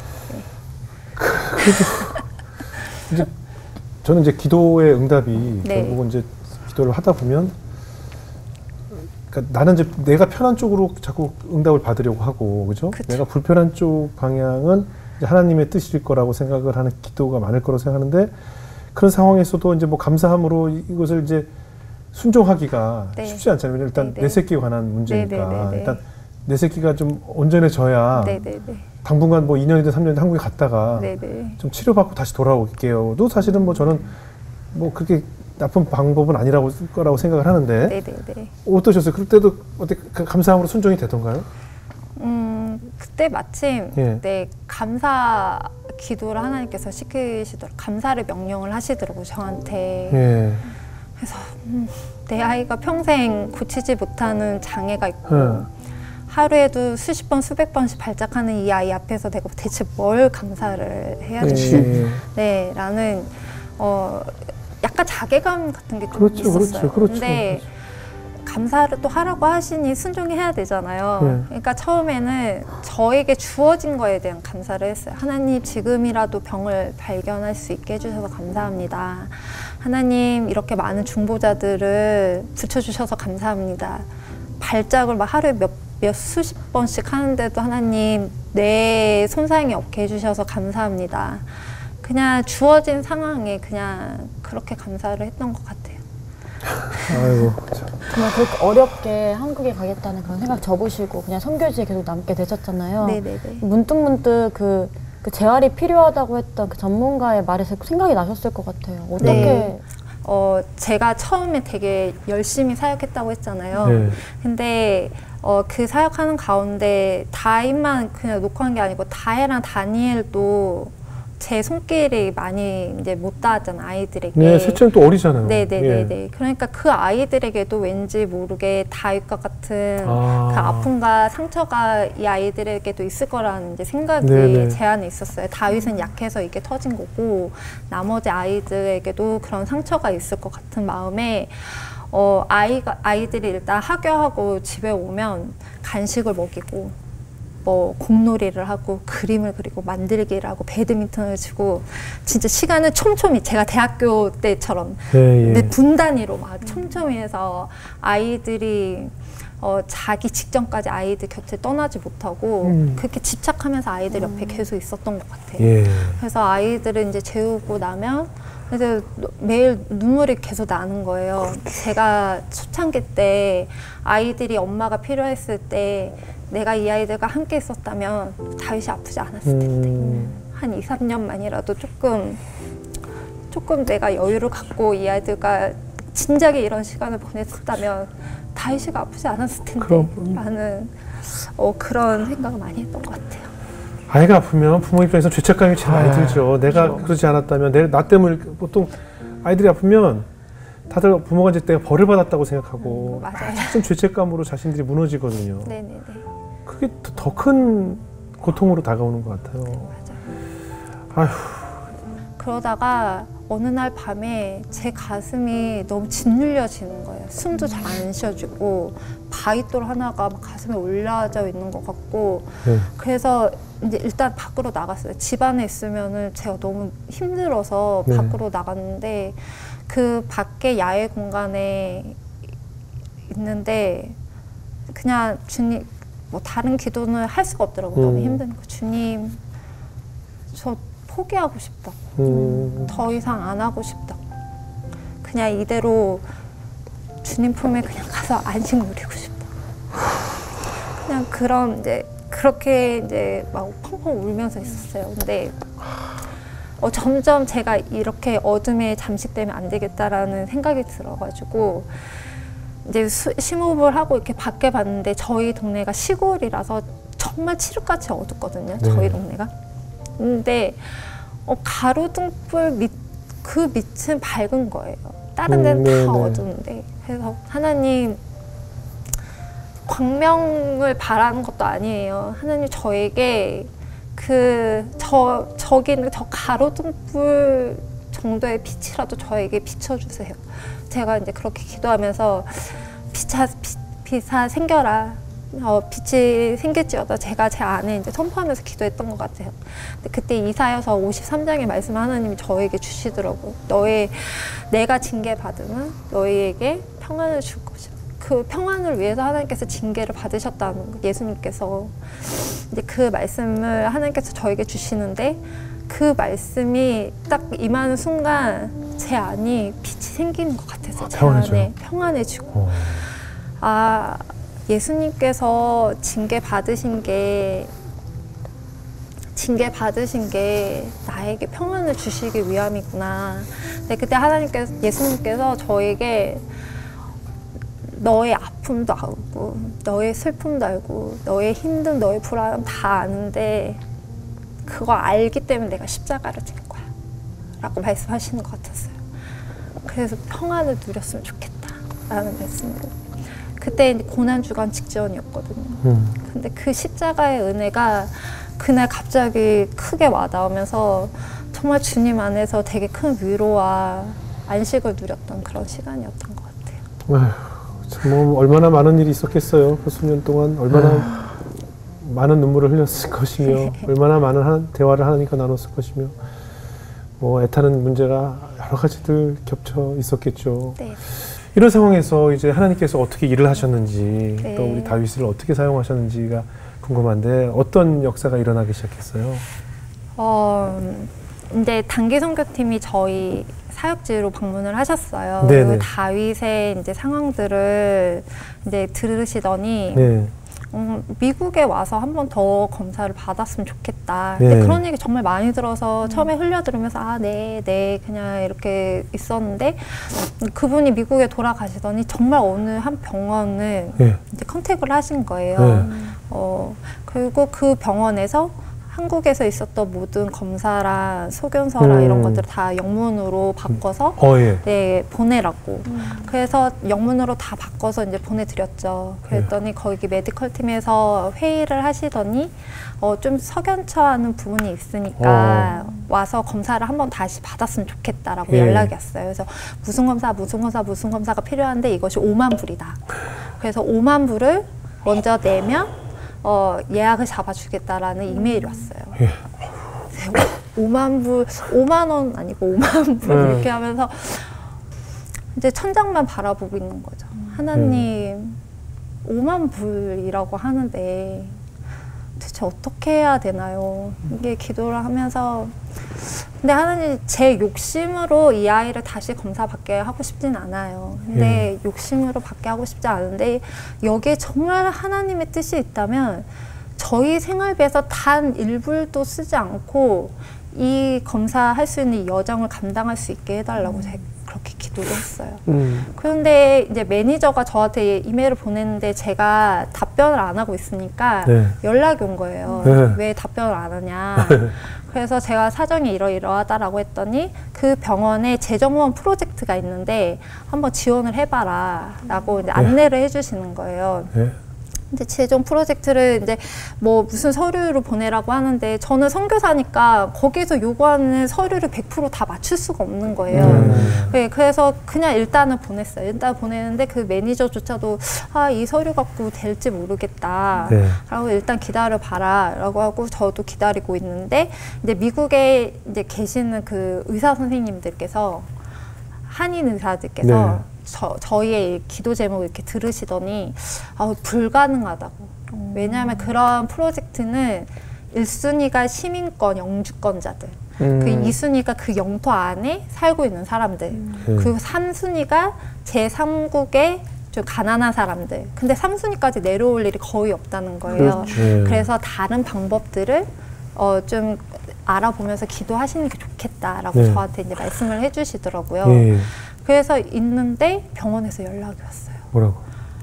네. 이제 저는 이제 기도의 응답이 네. 결국은 이제 기도를 하다 보면. 그러니까 나는 이제 내가 편한 쪽으로 자꾸 응답을 받으려고 하고, 그죠? 그쵸. 내가 불편한 쪽 방향은 이제 하나님의 뜻일 거라고 생각을 하는 기도가 많을 거라고 생각하는데 그런 상황에서도 이제 뭐 감사함으로 이것을 이제 순종하기가 네. 쉽지 않잖아요. 왜냐면 일단 네, 네. 내 새끼에 관한 문제니까 네, 네, 네, 네. 일단 내 새끼가 좀 온전해져야 네, 네, 네. 당분간 뭐 이 년이든 삼 년이든 한국에 갔다가 네, 네. 좀 치료받고 다시 돌아올게요도 사실은 뭐 저는 뭐 그렇게 나쁜 방법은 아니라고 거라고 생각을 하는데 네, 네, 네. 어떠셨어요? 그럴 때도 어떻게 감사함으로 순종이 되던가요? 음, 그때 마침 예. 네, 감사 기도를 하나님께서 시키시더라고요. 감사를 명령을 하시더라고요, 저한테. 예. 그래서 음, 내 아이가 평생 고치지 못하는 장애가 있고 예. 하루에도 수십 번, 수백 번씩 발작하는 이 아이 앞에서 내가 대체 뭘 감사를 해야 되지? 예. 네, 라는 어, 약간 자괴감 같은 게 좀 그렇죠, 있었어요. 그렇죠, 그렇죠. 근데 감사를 또 하라고 하시니 순종해야 되잖아요. 네. 그러니까 처음에는 저에게 주어진 거에 대한 감사를 했어요. 하나님 지금이라도 병을 발견할 수 있게 해주셔서 감사합니다. 하나님 이렇게 많은 중보자들을 붙여주셔서 감사합니다. 발작을 막 하루에 몇, 몇 수십 번씩 하는데도 하나님 내 손상이 없게 해주셔서 감사합니다. 그냥 주어진 상황에 그냥 그렇게 감사를 했던 것 같아요. 아이고. 참. 정말 그렇게 어렵게 한국에 가겠다는 그런 생각 접으시고 그냥 선교지에 계속 남게 되셨잖아요. 네네네. 문득문득 그, 그 재활이 필요하다고 했던 그 전문가의 말에서 생각이 나셨을 것 같아요. 어떻게? 네. 어, 제가 처음에 되게 열심히 사역했다고 했잖아요. 네. 근데 어, 그 사역하는 가운데 다윗만 그냥 놓고 한 게 아니고 다혜랑 다니엘도 제 손길이 많이 이제 못 닿았잖아, 아이들에게. 네, 셋째는 또 어리잖아요. 네네네네. 예. 그러니까 그 아이들에게도 왠지 모르게 다윗과 같은 아. 그 아픔과 상처가 이 아이들에게도 있을 거라는 이제 생각이 네네. 제 안에 있었어요. 다윗은 약해서 이게 터진 거고, 나머지 아이들에게도 그런 상처가 있을 것 같은 마음에, 어, 아이가, 아이들이 일단 하교하고 집에 오면 간식을 먹이고, 뭐 공놀이를 하고 그림을 그리고 만들기를 하고 배드민턴을 치고 진짜 시간은 촘촘히 제가 대학교 때처럼 네, 예. 네, 분 단위로 막 촘촘히 해서 아이들이 어, 자기 직전까지 아이들 곁을 떠나지 못하고 음. 그렇게 집착하면서 아이들 옆에 계속 있었던 것 같아요. 예. 그래서 아이들을 이제 재우고 나면 그래서 매일 눈물이 계속 나는 거예요. 제가 초창기 때 아이들이 엄마가 필요했을 때 내가 이 아이들과 함께 있었다면 다윗이 아프지 않았을 텐데 음. 한 이, 삼 년만이라도 조금 조금 내가 여유를 갖고 이 아이들과 진작에 이런 시간을 보냈었다면 다윗이가 아프지 않았을 텐데 그럼. 라는 어, 그런 생각을 많이 했던 것 같아요. 아이가 아프면 부모 입장에서 죄책감이 제일 많이 아, 들죠. 내가 그렇죠. 그러지 않았다면, 내, 나 때문에, 보통 아이들이 아프면 다들 부모가 이제 내가 벌을 받았다고 생각하고, 음, 맞아요. 좀 죄책감으로 자신들이 무너지거든요. 네네네. 그게 더 큰 고통으로 다가오는 것 같아요. 맞아요. 아휴. 그러다가 어느 날 밤에 제 가슴이 너무 짓눌려지는 거예요. 숨도 잘 안 쉬어지고 바위돌 하나가 막 가슴에 올라져 있는 것 같고 네. 그래서 이제 일단 밖으로 나갔어요. 집 안에 있으면은 제가 너무 힘들어서 네. 밖으로 나갔는데 그 밖에 야외 공간에 있는데 그냥 주님 뭐 다른 기도는 할 수가 없더라고요. 음. 너무 힘드니까 주님 저 포기하고 싶다. 음. 더 이상 안 하고 싶다. 그냥 이대로 주님 품에 그냥 가서 안식 누리고 싶다. 그냥 그런 이제 그렇게 이제 막 펑펑 울면서 있었어요. 근데 어, 점점 제가 이렇게 어둠에 잠식되면 안 되겠다라는 생각이 들어가지고 이제 수, 심호흡을 하고 이렇게 밖에 봤는데 저희 동네가 시골이라서 정말 칠흑같이 어둡거든요. 네. 저희 동네가. 근데 어, 가로등불 밑, 그 밑은 밝은 거예요. 다른 데는 음, 다 네네. 어두운데. 그래서 하나님 광명을 바라는 것도 아니에요. 하나님 저에게 그 저 저기 있는 저 가로등불 정도의 빛이라도 저에게 비춰주세요. 제가 이제 그렇게 기도하면서 빛아 빛, 빛아 생겨라. 어, 빛이 생길지어다 제가 제 안에 이제 선포하면서 기도했던 것 같아요. 근데 그때 이사야서 오십삼 장의 말씀 하나님이 저에게 주시더라고요. 너의 내가 징계 받으면 너희에게 평안을 줄 것이다. 그 평안을 위해서 하나님께서 징계를 받으셨다는 거, 예수님께서 이제 그 말씀을 하나님께서 저에게 주시는데 그 말씀이 딱 임하는 순간 제 안이 빛이 생기는 것 같아서 아, 제 평안해져요? 안에 평안해지고 어. 아 예수님께서 징계 받으신 게 징계 받으신 게 나에게 평안을 주시기 위함이구나. 근데 그때 하나님께서 예수님께서 저에게 너의 아픔도 알고 너의 슬픔도 알고 너의 힘든 너의 불안함 다 아는데 그거 알기 때문에 내가 십자가를 진 거야 라고 말씀하시는 것 같았어요. 그래서 평안을 누렸으면 좋겠다 라는 말씀으로 그때 고난주간 직전이었거든요. 음. 근데 그 십자가의 은혜가 그날 갑자기 크게 와닿으면서 정말 주님 안에서 되게 큰 위로와 안식을 누렸던 그런 시간이었던 것 같아요. 아휴, 참 뭐 얼마나 많은 일이 있었겠어요. 그 수년 동안 얼마나 많은 눈물을 흘렸을 것이며 얼마나 많은 하, 대화를 하나님과 나눴을 것이며 뭐 애타는 문제가 여러 가지들 겹쳐 있었겠죠. 네. 이런 상황에서 이제 하나님께서 어떻게 일을 하셨는지 네. 또 우리 다윗을 어떻게 사용하셨는지가 궁금한데 어떤 역사가 일어나기 시작했어요? 어, 이제 단기 선교팀이 저희 사역지로 방문을 하셨어요. 네네. 다윗의 이제 상황들을 이제 들으시더니 네. 음, 미국에 와서 한 번 더 검사를 받았으면 좋겠다. 근데 네. 그런 얘기 정말 많이 들어서 처음에 흘려들으면서 아, 네, 네 그냥 이렇게 있었는데 그분이 미국에 돌아가시더니 정말 어느 한 병원을 네. 이제 컨택을 하신 거예요. 네. 어, 그리고 그 병원에서 한국에서 있었던 모든 검사랑 소견서랑 음. 이런 것들을 다 영문으로 바꿔서 어, 예. 네, 보내라고. 음. 그래서 영문으로 다 바꿔서 이제 보내드렸죠. 그랬더니 네. 거기 메디컬 팀에서 회의를 하시더니 어, 좀 석연처하는 부분이 있으니까 어. 와서 검사를 한번 다시 받았으면 좋겠다라고 예. 연락이 왔어요. 그래서 무슨 검사, 무슨 검사, 무슨 검사가 필요한데 이것이 오만 불이다. 그래서 오만 불을 먼저 내면 어, 예약을 잡아주겠다라는 이메일이 왔어요. 예. 오만 불, 오만 원 아니고 오만 불 음. 이렇게 하면서 이제 천장만 바라보고 있는 거죠. 하나님, 음. 오만 불이라고 하는데 대체 어떻게 해야 되나요? 이게 기도를 하면서 근데 하나님 제 욕심으로 이 아이를 다시 검사 받게 하고 싶진 않아요. 근데 예. 욕심으로 받게 하고 싶지 않은데 여기에 정말 하나님의 뜻이 있다면 저희 생활비에서 단 일 불도 쓰지 않고 이 검사할 수 있는 이 여정을 감당할 수 있게 해달라고 음. 제가 그렇게 기도를 했어요. 음. 그런데 이제 매니저가 저한테 이메일을 보냈는데 제가 답변을 안 하고 있으니까 네. 연락이 온 거예요. 네. 왜 답변을 안 하냐. 그래서 제가 사정이 이러이러하다라고 했더니 그 병원에 재정후원 프로젝트가 있는데 한번 지원을 해봐라 라고 이제 안내를 네. 해주시는 거예요. 네. 근데 최종 프로젝트를 이제 뭐 무슨 서류를 보내라고 하는데 저는 선교사니까 거기서 요구하는 서류를 백 퍼센트 다 맞출 수가 없는 거예요. 음. 네, 그래서 그냥 일단은 보냈어요. 일단 보내는데 그 매니저조차도 아, 이 서류 갖고 될지 모르겠다. 네. 라고 일단 기다려봐라. 라고 하고 저도 기다리고 있는데 이제 미국에 이제 계시는 그 의사 선생님들께서 한인 의사들께서 네. 저, 저희의 기도 제목을 이렇게 들으시더니 아, 불가능하다고. 음. 왜냐하면 그런 프로젝트는 일 순위가 시민권, 영주권자들. 음. 그 이 순위가 그 영토 안에 살고 있는 사람들. 음. 그리고 삼 순위가 제삼 국의 좀 가난한 사람들. 근데 삼 순위까지 내려올 일이 거의 없다는 거예요. 그렇지. 그래서 다른 방법들을 어, 좀 알아보면서 기도하시는 게 좋겠다라고 네. 저한테 이제 말씀을 해주시더라고요. 네. 그래서 있는데 병원에서 연락이 왔어요. 뭐라고?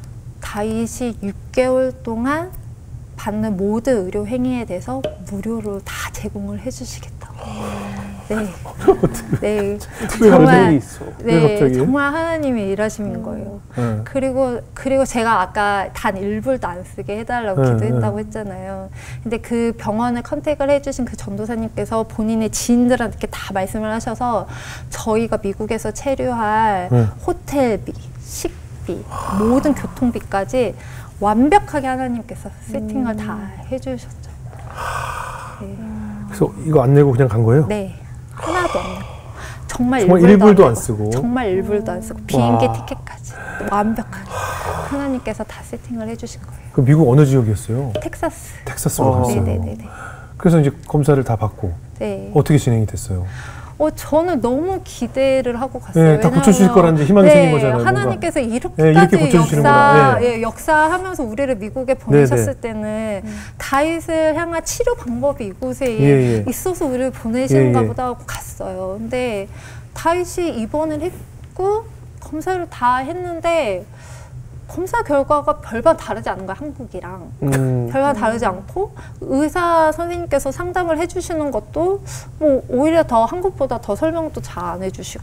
다윗이 육 개월 동안 받는 모든 의료 행위에 대해서 무료로 다 제공을 해주시겠다고. 네, 네, 정말, 네, 정말 하나님의 일하심인 음. 거예요. 네. 그리고 그리고 제가 아까 단 일 불도 안 쓰게 해달라고 네, 기도했다고 네. 했잖아요. 근데 그 병원을 컨택을 해주신 그 전도사님께서 본인의 지인들한테 다 말씀을 하셔서 저희가 미국에서 체류할 네. 호텔비, 식비, 모든 교통비까지 완벽하게 하나님께서 세팅을 음. 다 해주셨죠. 네. 그래서 이거 안 내고 그냥 간 거예요? 네. 하나도 안 내고. 정말, 정말 일 불도 안, 안 쓰고. 정말 일 불도 안 쓰고. 비행기 와. 티켓까지. 완벽하게. 하나님께서 다 세팅을 해주신 거예요. 그 미국 어느 지역이었어요? 텍사스. 텍사스로 아. 갔어요. 네네네. 그래서 이제 검사를 다 받고. 네. 어떻게 진행이 됐어요? 어, 저는 너무 기대를 하고 갔어요. 네, 다 고쳐주실 거라는 희망이 네, 생긴 거잖아요. 하나님께서 뭔가. 이렇게까지 네, 이렇게 역사, 네. 예, 역사하면서 우리를 미국에 보내셨을 네, 네. 때는 음. 다윗을 향한 치료 방법이 이곳에 예, 예. 있어서 우리를 보내시는가 예, 예. 보다 하고 갔어요. 근데 다윗이 입원을 했고 검사를 다 했는데 검사 결과가 별반 다르지 않은 거야, 한국이랑. 음. 별반 다르지 않고 의사 선생님께서 상담을 해주시는 것도 뭐 오히려 더 한국보다 더 설명도 잘 안 해주시고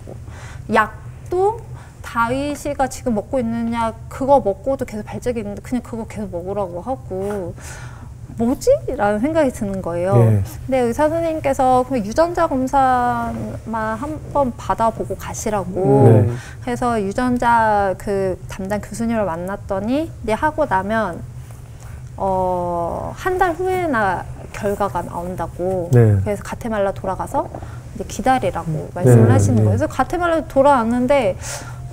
약도 다윗이가 지금 먹고 있는 약 그거 먹고도 계속 발작이 있는데 그냥 그거 계속 먹으라고 하고 뭐지? 라는 생각이 드는 거예요. 네. 근데 의사 선생님께서 유전자 검사만 한번 받아보고 가시라고 네. 해서 유전자 그 담당 교수님을 만났더니 이제 하고 나면 어, 한 달 후에나 결과가 나온다고 네. 그래서 가테말라 돌아가서 이제 기다리라고 네. 말씀을 하시는 거예요. 그래서 가테말라 돌아왔는데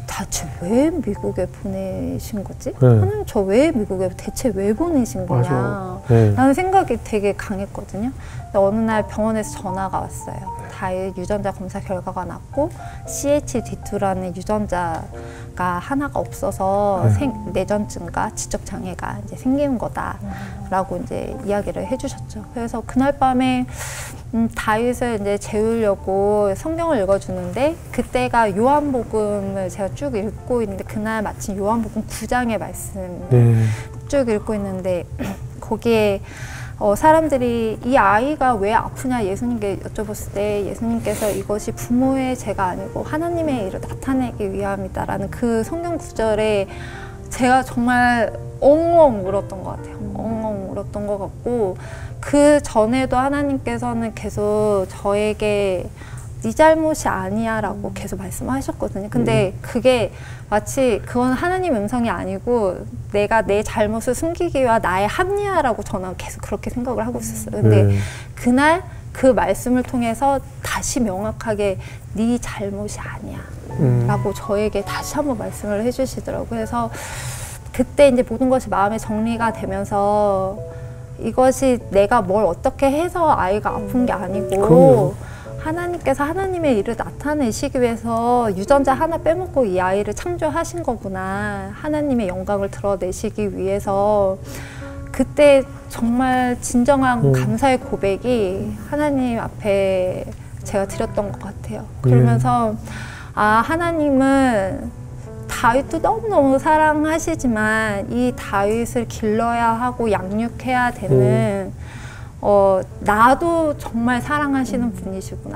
대체 왜 미국에 보내신 거지? 네. 하나님 저 왜 미국에 대체 왜 보내신 거냐? 네. 라는 생각이 되게 강했거든요. 근데 어느 날 병원에서 전화가 왔어요. 다이 유전자 검사 결과가 났고 씨 에이치 디 투라는 유전자가 하나가 없어서 네. 생, 내전증과 지적 장애가 이제 생기는 거다라고 이제 이야기를 해주셨죠. 그래서 그날 밤에 음, 다윗을 이제 재우려고 성경을 읽어주는데 그때가 요한복음을 제가 쭉 읽고 있는데 그날 마침 요한복음 구 장의 말씀을 네. 쭉 읽고 있는데 거기에 어, 사람들이 이 아이가 왜 아프냐 예수님께 여쭤봤을 때 예수님께서 이것이 부모의 죄가 아니고 하나님의 일을 나타내기 위함이다라는 그 성경 구절에 제가 정말 엉엉 울었던 것 같아요. 엉엉 울었던 것 같고 그 전에도 하나님께서는 계속 저에게 네 잘못이 아니야 라고 계속 말씀하셨거든요. 근데 그게 마치 그건 하나님 음성이 아니고 내가 내 잘못을 숨기기 위한 나의 합리화라고 저는 계속 그렇게 생각을 하고 있었어요. 근데 네. 그날 그 말씀을 통해서 다시 명확하게 네 잘못이 아니야 음. 라고 저에게 다시 한번 말씀을 해주시더라고요. 그래서 그때 이제 모든 것이 마음에 정리가 되면서 이것이 내가 뭘 어떻게 해서 아이가 아픈 게 아니고 그럼요. 하나님께서 하나님의 일을 나타내시기 위해서 유전자 하나 빼먹고 이 아이를 창조하신 거구나. 하나님의 영광을 드러내시기 위해서 그때 정말 진정한 음. 감사의 고백이 하나님 앞에 제가 드렸던 것 같아요. 그러면서 음. 아 하나님은 다윗도 너무너무 사랑하시지만 이 다윗을 길러야 하고 양육해야 되는 음. 어, 나도 정말 사랑하시는 분이시구나.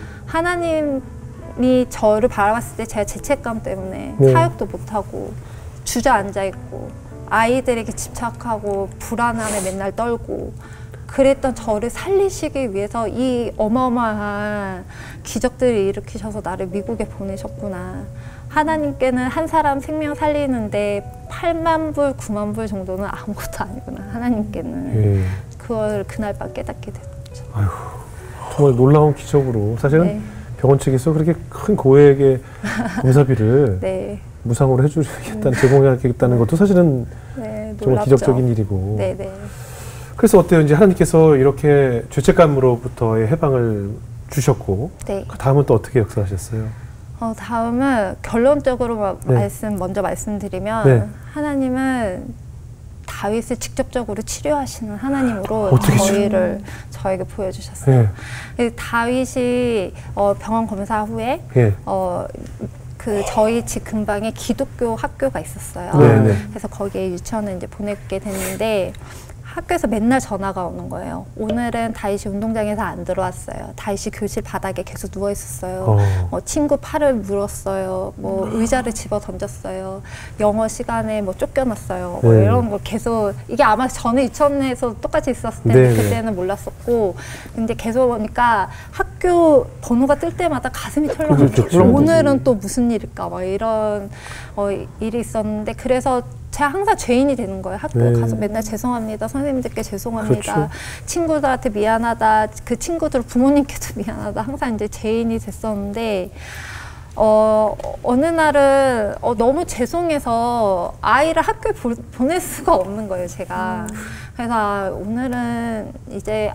하나님이 저를 바라봤을 때 제가 죄책감 때문에 네. 사역도 못하고 주저앉아 있고 아이들에게 집착하고 불안함에 맨날 떨고 그랬던 저를 살리시기 위해서 이 어마어마한 기적들을 일으키셔서 나를 미국에 보내셨구나. 하나님께는 한 사람 생명 살리는데 팔만 불, 구만 불 정도는 아무것도 아니구나. 하나님께는. 네. 그걸 그날 밤 깨닫게 됐죠. 아휴, 정말 놀라운 기적으로 사실은 네. 병원 측에서 그렇게 큰 고액의 검사비를 네. 무상으로 해주겠다는 제공하겠다는 것도 사실은 네, 정말 기적적인 일이고. 네, 네. 그래서 어때요? 이제 하나님께서 이렇게 죄책감으로부터의 해방을 주셨고, 네. 그 다음은 또 어떻게 역사하셨어요? 어, 다음은 결론적으로 네. 말씀 먼저 말씀드리면 네. 하나님은 다윗을 직접적으로 치료하시는 하나님으로 저희를 저에게 보여주셨어요. 네. 다윗이 어, 병원 검사 후에 네. 어, 그 저희 집 근방에 기독교 학교가 있었어요. 네, 네. 그래서 거기에 유치원을 이제 보내게 됐는데 학교에서 맨날 전화가 오는 거예요. 오늘은 다윗이 운동장에서 안 들어왔어요. 다윗이 교실 바닥에 계속 누워 있었어요. 어. 어, 친구 팔을 물었어요. 뭐 음. 의자를 집어 던졌어요. 영어 시간에 뭐 쫓겨났어요. 네. 뭐 이런 거 계속 이게 아마 전에 유치원에서 똑같이 있었을 때는 네. 그때는 몰랐었고 근데 계속 보니까 학교 번호가 뜰 때마다 가슴이 털렁거리고 오늘은 또 무슨 일일까 막 이런 어, 일이 있었는데 그래서 제가 항상 죄인이 되는 거예요. 학교에 네. 가서 맨날 죄송합니다. 선생님들께 죄송합니다. 그렇죠. 친구들한테 미안하다. 그 보내주들 부모님께도 미안하다. 항상 이제 죄인이 됐었는데 어, 어느 날은 어, 너무 죄송해서 아이를 학교에 보, 보낼 수가 없는 거예요. 제가. 음. 그래서 오늘은 이제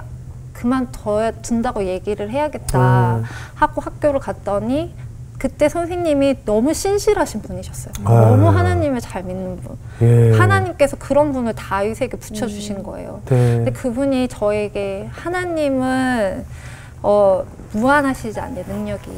그만둔다고 얘기를 해야겠다 음. 하고 학교를 갔더니 그때 선생님이 너무 신실하신 분이셨어요. 아. 너무 하나님을 잘 믿는 분. 예. 하나님께서 그런 분을 다윗에게 붙여주신 음. 거예요. 네. 근데 그분이 저에게 하나님은 어, 무한하시지 않는 능력이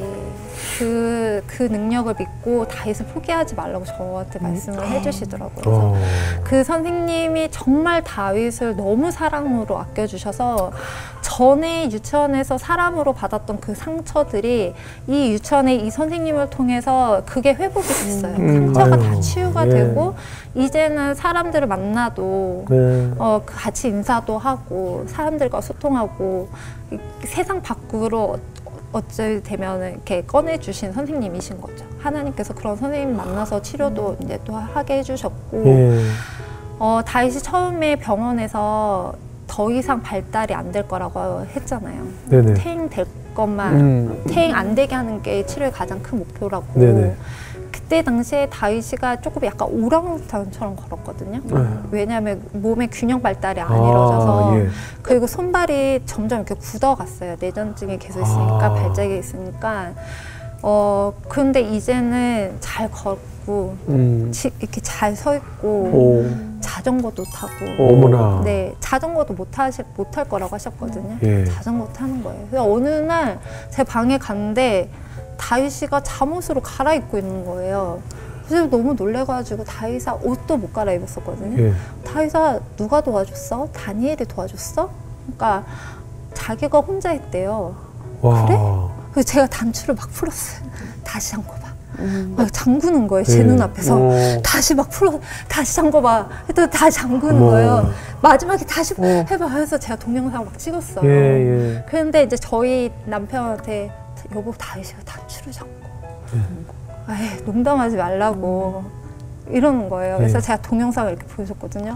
그, 그 능력을 믿고 다윗을 포기하지 말라고 저한테 말씀을 음. 해주시더라고요. 그래서 어. 그 선생님이 정말 다윗을 너무 사랑으로 아껴주셔서 전에 유치원에서 사람으로 받았던 그 상처들이 이 유치원의 이 선생님을 통해서 그게 회복이 됐어요. 음. 상처가 아유. 다 치유가 예. 되고 이제는 사람들을 만나도 네. 어, 같이 인사도 하고 사람들과 소통하고 세상 밖으로 어쩔 되면 이렇게 꺼내주신 선생님이신 거죠. 하나님께서 그런 선생님 만나서 치료도 이제 또 하게 해주셨고 예. 어, 다윗이 처음에 병원에서 더 이상 발달이 안 될 거라고 했잖아요. 네네. 퇴행 될 것만 음. 퇴행 안 되게 하는 게 치료의 가장 큰 목표라고. 네네. 그때 당시에 다윗이가 조금 약간 오랑우탄처럼 걸었거든요. 음. 왜냐하면 몸의 균형 발달이 안 이루어져서. 아, 예. 그리고 손발이 점점 이렇게 굳어갔어요. 내전증이 계속 있으니까, 아. 발작이 있으니까. 어, 근데 이제는 잘 걷고, 음. 지, 이렇게 잘 서 있고, 오. 자전거도 타고. 어머나. 네, 자전거도 못 하실, 못 할 거라고 하셨거든요. 예. 자전거 타는 거예요. 그래서 어느 날 제 방에 갔는데, 다윗이가 잠옷으로 갈아입고 있는 거예요. 그래서 너무 놀래가지고 다윗아 옷도 못 갈아입었었거든요. 예. 다윗아 누가 도와줬어? 다니엘이 도와줬어? 그러니까 자기가 혼자 했대요. 와. 그래? 그래서 제가 단추를 막 풀었어요. 다시 잠궈봐. 음. 막 잠그는 거예요. 제 예. 눈앞에서. 오. 다시 막 풀어, 다시 잠궈봐. 또 다시 잠그는 오. 거예요. 마지막에 다시 오. 해봐. 해서 제가 동영상을 막 찍었어요. 예, 예. 그런데 이제 저희 남편한테 여보 다윗이가 단추를 잡고 음. 아예 농담하지 말라고 음. 이러는 거예요. 그래서 네. 제가 동영상을 이렇게 보여줬거든요.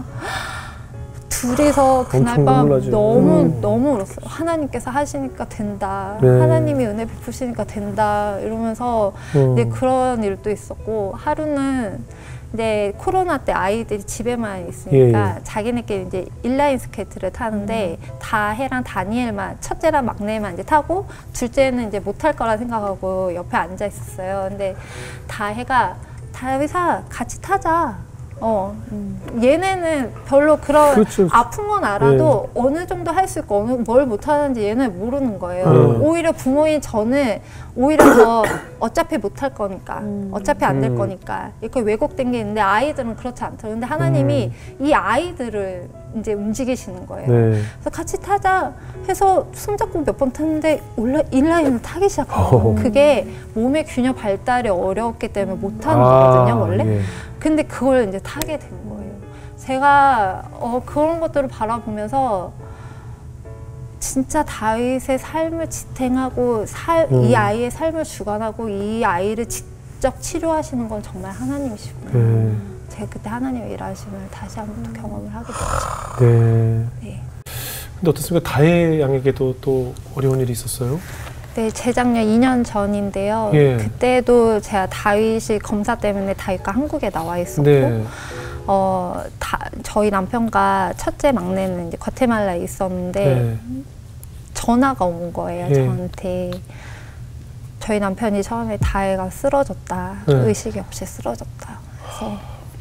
둘이서 그날 밤 너무 음. 너무 울었어요. 하나님께서 하시니까 된다. 네. 하나님이 은혜 베푸시니까 된다. 이러면서 음. 네, 그런 일도 있었고 하루는 이제 코로나 때 아이들이 집에만 있으니까 예, 예. 자기네끼리 이제 인라인 스케이트를 타는데 음. 다혜랑 다니엘만 첫째랑 막내만 이제 타고 둘째는 이제 못할 거라 생각하고 옆에 앉아 있었어요. 근데 다혜가 다윗아 같이 타자. 어, 음. 얘네는 별로 그런 그렇죠. 아픈 건 알아도 네. 어느 정도 할 수 있고 어느 뭘 못하는지 얘는 모르는 거예요. 네. 오히려 부모인 저는 오히려 더 어차피 못할 거니까 음. 어차피 안 될 음. 거니까 이렇게 왜곡된 게 있는데 아이들은 그렇지 않더라고요. 근데 하나님이 음. 이 아이들을 이제 움직이시는 거예요. 네. 그래서 같이 타자 해서 손잡고 몇 번 탔는데 올라 인라인을 타기 시작해요. 그게 몸의 균형 발달이 어려웠기 때문에 못하는 아, 거거든요, 원래. 예. 근데 그걸 이제 타게 된 거예요. 제가 어, 그런 것들을 바라보면서 진짜 다윗의 삶을 지탱하고 살, 음. 이 아이의 삶을 주관하고 이 아이를 직접 치료하시는 건 정말 하나님이시구나. 음. 제가 그때 하나님의 일하심을 다시 한번 또 경험을 하게 됐죠. 네. 네. 근데 어떻습니까? 다혜 양에게도 또 어려운 일이 있었어요? 네, 재작년 이 년 전인데요. 예. 그때도 제가 다윗이 검사 때문에 다윗과 한국에 나와 있었고, 네. 어, 다, 저희 남편과 첫째 막내는 이제 과테말라에 있었는데, 네. 전화가 온 거예요, 예. 저한테. 저희 남편이 처음에 다혜가 쓰러졌다. 네. 의식이 없이 쓰러졌다. 그래서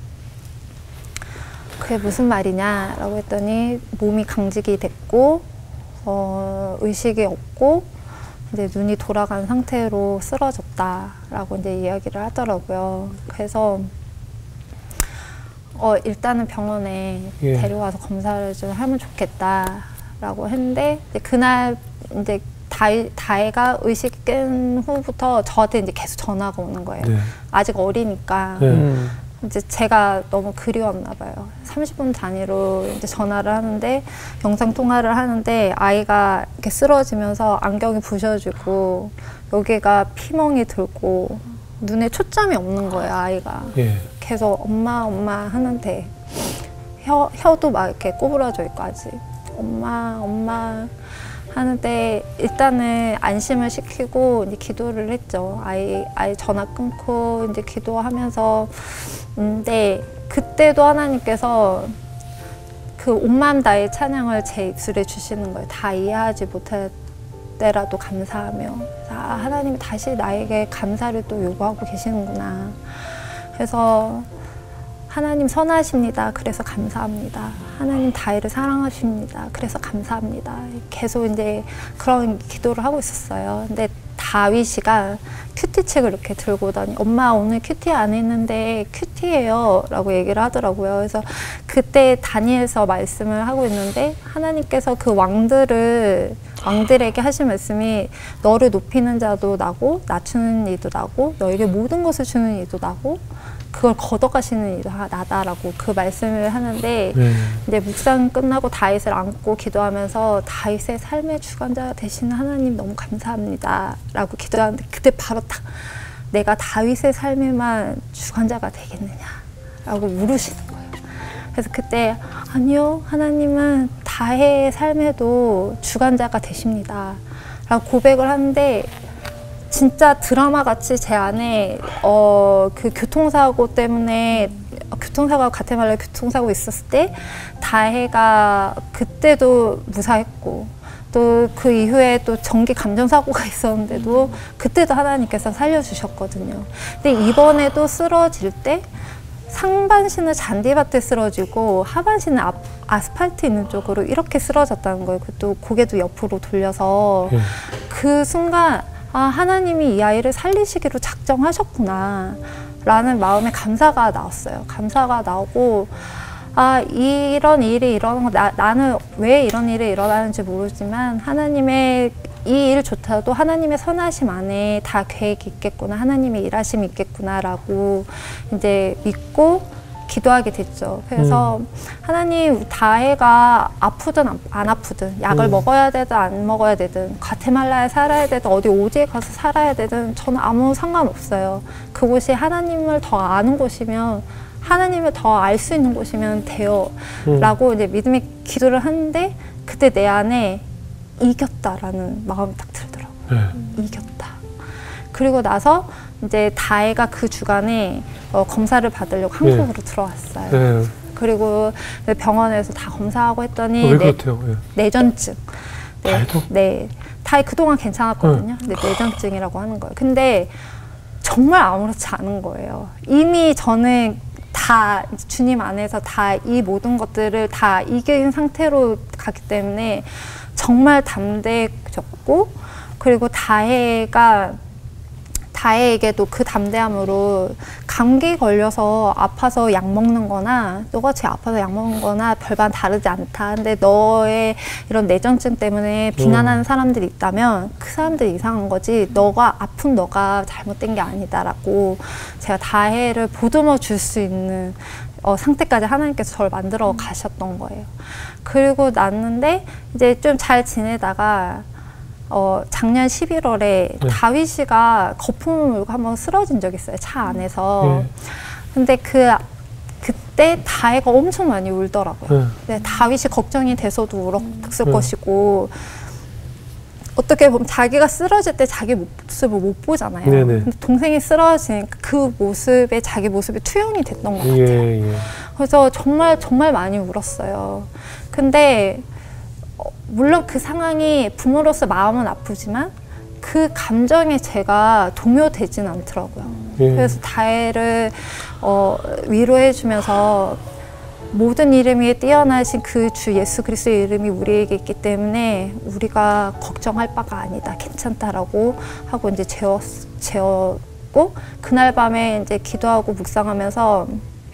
그게 무슨 말이냐라고 했더니 몸이 강직이 됐고, 어, 의식이 없고, 이제 눈이 돌아간 상태로 쓰러졌다라고 이제 이야기를 하더라고요. 그래서 어 일단은 병원에 예. 데려와서 검사를 좀 하면 좋겠다라고 했는데 이제 그날 이제 다혜, 다혜가 의식 깬 후부터 저한테 이제 계속 전화가 오는 거예요. 네. 아직 어리니까. 네. 음. 이제 제가 너무 그리웠나 봐요. 삼십 분 단위로 이제 전화를 하는데 영상 통화를 하는데 아이가 이렇게 쓰러지면서 안경이 부셔지고 여기가 피멍이 들고 눈에 초점이 없는 거예요, 아이가. 예. 계속 엄마 엄마 하는데 혀, 혀도 막 이렇게 꼬부라져 있고 아직 엄마 엄마 하는데 일단은 안심을 시키고 이제 기도를 했죠. 아이 아이 전화 끊고 이제 기도하면서 근데 그때도 하나님께서 그 온 마음 다의 찬양을 제 입술에 주시는 거예요. 다 이해하지 못할 때라도 감사하며 아, 하나님이 다시 나에게 감사를 또 요구하고 계시는구나. 그래서 하나님 선하십니다. 그래서 감사합니다. 하나님 다혜를 사랑하십니다. 그래서 감사합니다. 계속 이제 그런 기도를 하고 있었어요. 근데 다윗이가 큐티책을 이렇게 들고 다니 엄마 오늘 큐티 안 했는데 큐티예요 라고 얘기를 하더라고요. 그래서 그때 다니엘서 말씀을 하고 있는데 하나님께서 그 왕들을 왕들에게 하신 말씀이 너를 높이는 자도 나고 낮추는 이도 나고 너에게 모든 것을 주는 이도 나고 그걸 걷어가시는 이도 나다라고 그 말씀을 하는데 네. 이제 묵상 끝나고 다윗을 안고 기도하면서 다윗의 삶의 주관자가 되시는 하나님 너무 감사합니다 라고 기도하는데 그때 바로 딱 내가 다윗의 삶에만 주관자가 되겠느냐 라고 물으시는 거예요. 그래서 그때 아니요 하나님은 다혜의 삶에도 주관자가 되십니다 라고 고백을 하는데 진짜 드라마 같이 제 안에 어, 그 교통사고 때문에 교통사고 가테말라 교통사고 있었을 때 다혜가 그때도 무사했고 또 그 이후에 또 전기 감전사고가 있었는데도 그때도 하나님께서 살려주셨거든요. 근데 이번에도 쓰러질 때 상반신은 잔디밭에 쓰러지고 하반신은 아, 아스팔트 있는 쪽으로 이렇게 쓰러졌다는 거예요. 또 고개도 옆으로 돌려서 예. 그 순간 아, 하나님이 이 아이를 살리시기로 작정하셨구나 라는 마음에 감사가 나왔어요. 감사가 나오고 아, 이런 일이 일어나는 거, 나, 나는 왜 이런 일이 일어나는지 모르지만 하나님의 이 일조차도 하나님의 선하심 안에 다 계획이 있겠구나, 하나님의 일하심이 있겠구나라고 이제 믿고 기도하게 됐죠. 그래서 음. 하나님, 다혜가 아프든 안, 안 아프든 약을 음. 먹어야 되든 안 먹어야 되든 과테말라에 살아야 되든 어디 오지에 가서 살아야 되든 저는 아무 상관없어요. 그곳이 하나님을 더 아는 곳이면 하나님을 더 알 수 있는 곳이면 돼요. 음. 라고 이제 믿음의 기도를 하는데 그때 내 안에 이겼다라는 마음이 딱 들더라고요. 네. 이겼다. 그리고 나서 이제 다혜가 그 주간에 어, 검사를 받으려고 한국으로 네. 들어왔어요. 네. 그리고 병원에서 다 검사하고 했더니 어, 왜 그렇대요? 네. 내전증. 네. 다혜도? 네. 다혜 그동안 괜찮았거든요. 네. 근데 내전증이라고 하는 거예요. 근데 정말 아무렇지 않은 거예요. 이미 저는 다 주님 안에서 다 이 모든 것들을 다 이긴 상태로 가기 때문에 정말 담대해졌고, 그리고 다혜가 다혜에게도 그 담대함으로 감기 걸려서 아파서 약 먹는 거나 너같이 아파서 약 먹는 거나 별반 다르지 않다. 근데 너의 이런 내전증 때문에 비난하는 사람들이 있다면 그 사람들이 이상한 거지 너가 아픈 너가 잘못된 게 아니다라고 제가 다혜를 보듬어 줄 수 있는 어, 상태까지 하나님께서 저를 만들어 가셨던 거예요. 그리고 났는데 이제 좀 잘 지내다가 어, 작년 십일월에 네. 다윗이가 거품을 물고 한번 쓰러진 적이 있어요. 차 안에서. 네. 근데 그, 그때 다혜가 엄청 많이 울더라고요. 네. 근데 다윗이 걱정이 돼서도 울었을 네. 것이고, 어떻게 보면 자기가 쓰러질 때 자기 모습을 못 보잖아요. 네, 네. 근데 동생이 쓰러지니까 그 모습에 자기 모습이 투영이 됐던 것 같아요. 예, 예. 그래서 정말 정말 많이 울었어요. 근데 물론 그 상황이 부모로서 마음은 아프지만 그 감정에 제가 동요되진 않더라고요. 예. 그래서 다혜를 어, 위로해주면서 모든 이름 위에 뛰어나신 그 주 예수 그리스도의 이름이 우리에게 있기 때문에 우리가 걱정할 바가 아니다, 괜찮다라고 하고 이제 재웠, 재웠고 그날 밤에 이제 기도하고 묵상하면서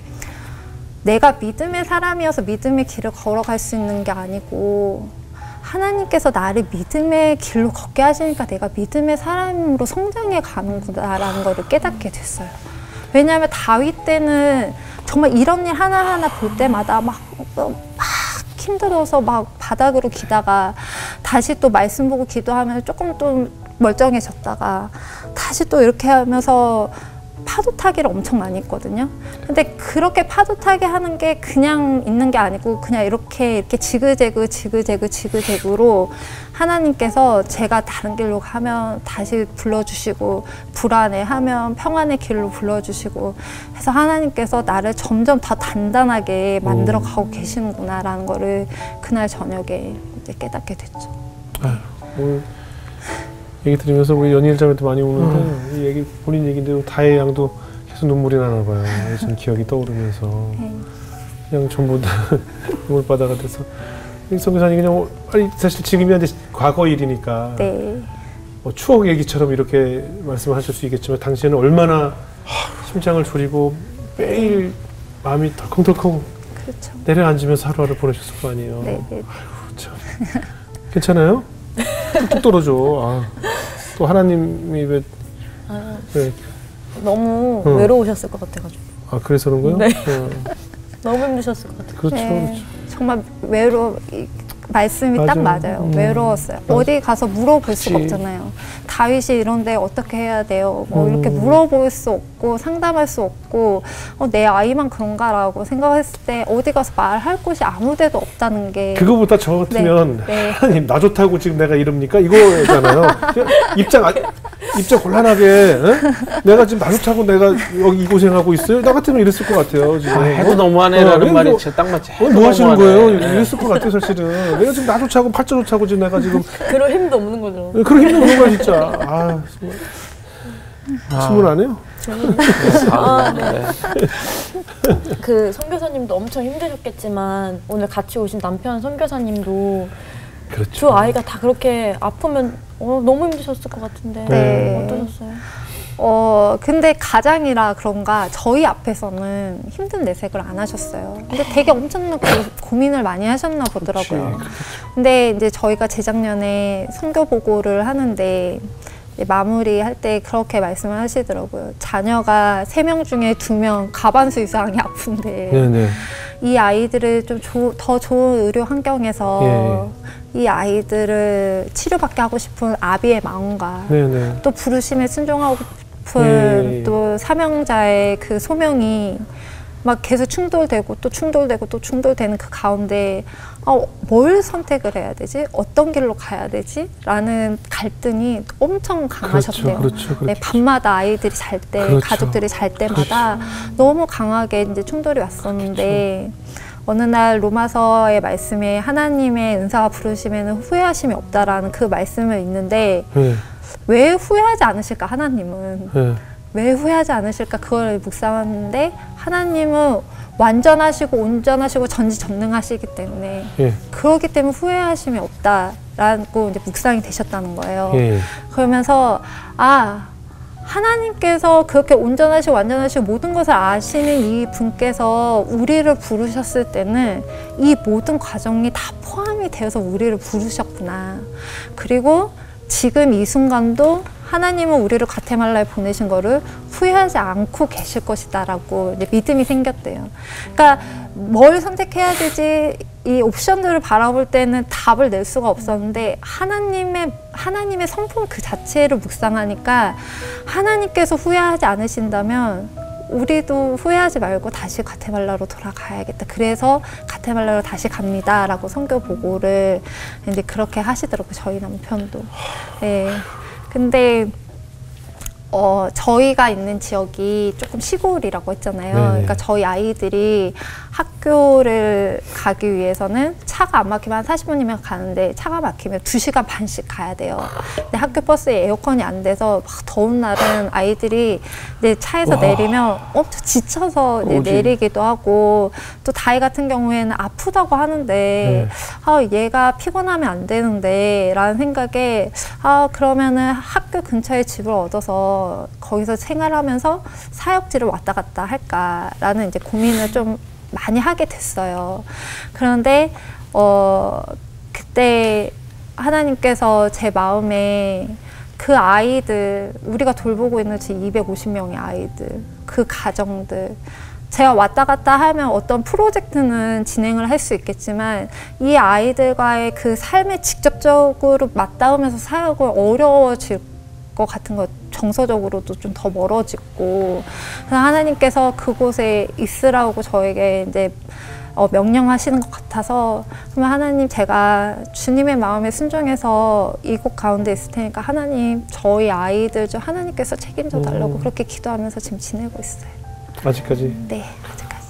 내가 믿음의 사람이어서 믿음의 길을 걸어갈 수 있는 게 아니고 하나님께서 나를 믿음의 길로 걷게 하시니까 내가 믿음의 사람으로 성장해 가는구나라는 거를 깨닫게 됐어요. 왜냐하면 다윗 때는 정말 이런 일 하나하나 볼 때마다 막, 막 힘들어서 막 바닥으로 기다가 다시 또 말씀 보고 기도하면 조금 또 멀쩡해졌다가 다시 또 이렇게 하면서 파도 타기를 엄청 많이 했거든요. 근데 그렇게 파도 타기 하는 게 그냥 있는 게 아니고 그냥 이렇게 이렇게 지그재그 지그재그 지그재그로 하나님께서 제가 다른 길로 가면 다시 불러주시고 불안해하면 평안의 길로 불러주시고 해서 하나님께서 나를 점점 더 단단하게 만들어 가고 계시는구나라는 거를 그날 저녁에 이제 깨닫게 됐죠. 아유, 오늘 얘기 들으면서 우리 연희일자매도 많이 우는데 음. 이 얘기 본인 얘기인데도 다혜 양도 계속 눈물이 나나 봐요. 예전 기억이 떠오르면서 네. 그냥 전부 다 눈물바다가 돼서 성 교사님 그냥 아니 사실 지금이 이제 과거 일이니까 네. 뭐 추억 얘기처럼 이렇게 말씀하실 수 있겠지만 당시에는 얼마나 심장을 졸이고 매일 마음이 덜컹덜컹 그렇죠. 내려앉으면서 하루하루 보내셨을 거 아니에요. 네, 네. 아이고 참 괜찮아요? 뚝뚝 떨어져. 아, 또 하나님이 왜, 아, 왜 너무 어. 외로우셨을 것 같아가지고. 아 그래서 그런 거요? 네. 어. 너무 힘드셨을 것 같아요. 그렇죠. 네. 그렇죠. 정말 외로 말씀이 맞아. 딱 맞아요. 음. 외로웠어요. 맞아. 어디 가서 물어볼 수가 없잖아요. 다윗이 이런데 어떻게 해야 돼요? 뭐 음. 이렇게 물어볼 수 없고 상담할 수 없고 어, 내 아이만 그런가라고 생각했을 때 어디 가서 말할 곳이 아무데도 없다는 게 그거보다 저 같으면 네. 네. 하나님 나 좋다고 지금 내가 이럽니까? 이거잖아요. 입장 안, 입장 곤란하게 에? 내가 지금 마주차고 내가 여기 이 고생하고 있어요? 나 같으면 이랬을 것 같아요. 지금. 아, 해도 너무하네라는 어, 말이 뭐, 진짜 딱 맞지. 어, 뭐 하시는 거예요? 이랬을 것 같아요, 사실은. 내가 지금 나주차고 팔자로 차고 지금 내가 지금 그럴 힘도 없는 거죠. 그런 힘도 없는 거야 진짜. 아, 정말. 충분하네요. 아, 네. 그 선교사님도 엄청 힘드셨겠지만 오늘 같이 오신 남편 선교사님도 그렇죠. 두 아이가 다 그렇게 아프면 어, 너무 힘드셨을 것 같은데 네. 어떠셨어요? 어 근데 가장이라 그런가 저희 앞에서는 힘든 내색을 안 하셨어요. 근데 되게 엄청난 고, 고민을 많이 하셨나 보더라고요. 그치, 근데 이제 저희가 재작년에 선교 보고를 하는데 마무리할 때 그렇게 말씀을 하시더라고요. 자녀가 세 명 중에 두 명 가반수 이상이 아픈데 네네. 이 아이들을 좀 더 좋은 의료 환경에서 예. 이 아이들을 치료받게 하고 싶은 아비의 마음과 네네. 또 부르심에 순종하고 싶은 예. 또 사명자의 그 소명이 막 계속 충돌되고 또 충돌되고 또 충돌되는 그 가운데 어, 뭘 선택을 해야 되지? 어떤 길로 가야 되지? 라는 갈등이 엄청 강하셨대요. 그렇죠, 그렇죠, 그렇죠. 네, 밤마다 아이들이 잘 때, 그렇죠. 가족들이 잘 때마다 그렇죠. 너무 강하게 이제 충돌이 왔었는데 그렇죠. 어느 날 로마서의 말씀에 하나님의 은사와 부르심에는 후회하심이 없다라는 그 말씀을 읽는데 네. 왜 후회하지 않으실까 하나님은 네. 왜 후회하지 않으실까 그걸 묵상하는데 하나님은 완전하시고 온전하시고 전지전능하시기 때문에 예. 그렇기 때문에 후회하심이 없다라고 이제 묵상이 되셨다는 거예요. 예. 그러면서 아 하나님께서 그렇게 온전하시고 완전하시고 모든 것을 아시는 이 분께서 우리를 부르셨을 때는 이 모든 과정이 다 포함이 되어서 우리를 부르셨구나. 그리고 지금 이 순간도 하나님은 우리를 과테말라에 보내신 거를 후회하지 않고 계실 것이다라고 이제 믿음이 생겼대요. 그러니까 뭘 선택해야 되지 이 옵션들을 바라볼 때는 답을 낼 수가 없었는데 하나님의 하나님의 성품 그 자체를 묵상하니까 하나님께서 후회하지 않으신다면 우리도 후회하지 말고 다시 과테말라로 돌아가야겠다. 그래서 과테말라로 다시 갑니다라고 선교 보고를 이제 그렇게 하시더라고요. 저희 남편도. 네. 근데 어, 저희가 있는 지역이 조금 시골이라고 했잖아요. 네네. 그러니까 저희 아이들이 학교를 가기 위해서는 차가 안 막히면 한 사십 분이면 가는데 차가 막히면 두 시간 반씩 가야 돼요. 근데 학교 버스에 에어컨이 안 돼서 막 더운 날은 아이들이 이제 차에서 와. 내리면 엄청 지쳐서 이제 내리기도 하고 또 다이 같은 경우에는 아프다고 하는데 네. 아, 얘가 피곤하면 안 되는데 라는 생각에 아, 그러면은 학교 근처에 집을 얻어서 거기서 생활하면서 사역지를 왔다 갔다 할까라는 이제 고민을 좀 많이 하게 됐어요. 그런데 어 그때 하나님께서 제 마음에 그 아이들 우리가 돌보고 있는 지금 이백오십 명의 아이들 그 가정들 제가 왔다 갔다 하면 어떤 프로젝트는 진행을 할 수 있겠지만 이 아이들과의 그 삶에 직접적으로 맞닿으면서 사역을 어려워질 것 같은 거 정서적으로도 좀 더 멀어지고 그래서 하나님께서 그곳에 있으라고 저에게 이제 어, 명령하시는 것 같아서 그러면 하나님 제가 주님의 마음에 순종해서 이곳 가운데 있을 테니까 하나님 저희 아이들 좀 하나님께서 책임져 달라고 음. 그렇게 기도하면서 지금 지내고 있어요. 아직까지? 네, 아직까지.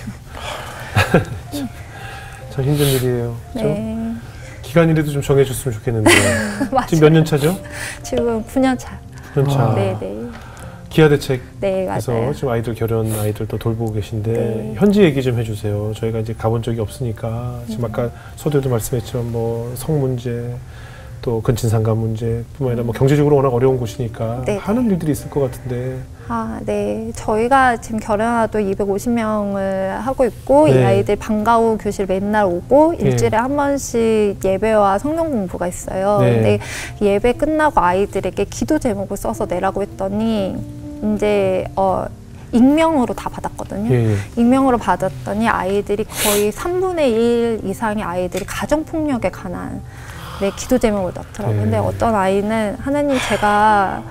참, 참 힘든 일이에요. 그렇죠? 네. 기간이라도 좀 정해줬으면 좋겠는데 지금 몇 년 차죠? 지금 구 년 차. 구 년 차. 네, 네. 기아 대책. 네, 그래서 맞아요. 지금 아이들 결혼 아이들도 돌보고 계신데 네. 현지 얘기 좀 해주세요. 저희가 이제 가본 적이 없으니까 지금 음. 아까 서두에도 말씀했지만 뭐 성 문제 또 근친상간 문제뿐만 아니라 뭐 경제적으로 워낙 어려운 곳이니까 네. 하는 일들이 있을 것 같은데. 아, 네. 저희가 지금 결혼하도 이백오십 명을 하고 있고 네. 이 아이들 방과 후 교실 맨날 오고 네. 일주일에 한 번씩 예배와 성경 공부가 있어요. 네. 근데 예배 끝나고 아이들에게 기도 제목을 써서 내라고 했더니 이제 어 익명으로 다 받았거든요. 예, 예. 익명으로 받았더니 아이들이 거의 삼분의 일 이상의 아이들이 가정폭력에 관한 네, 기도 제목을 넣더라고요. 예. 근데 어떤 아이는 하나님 제가 착한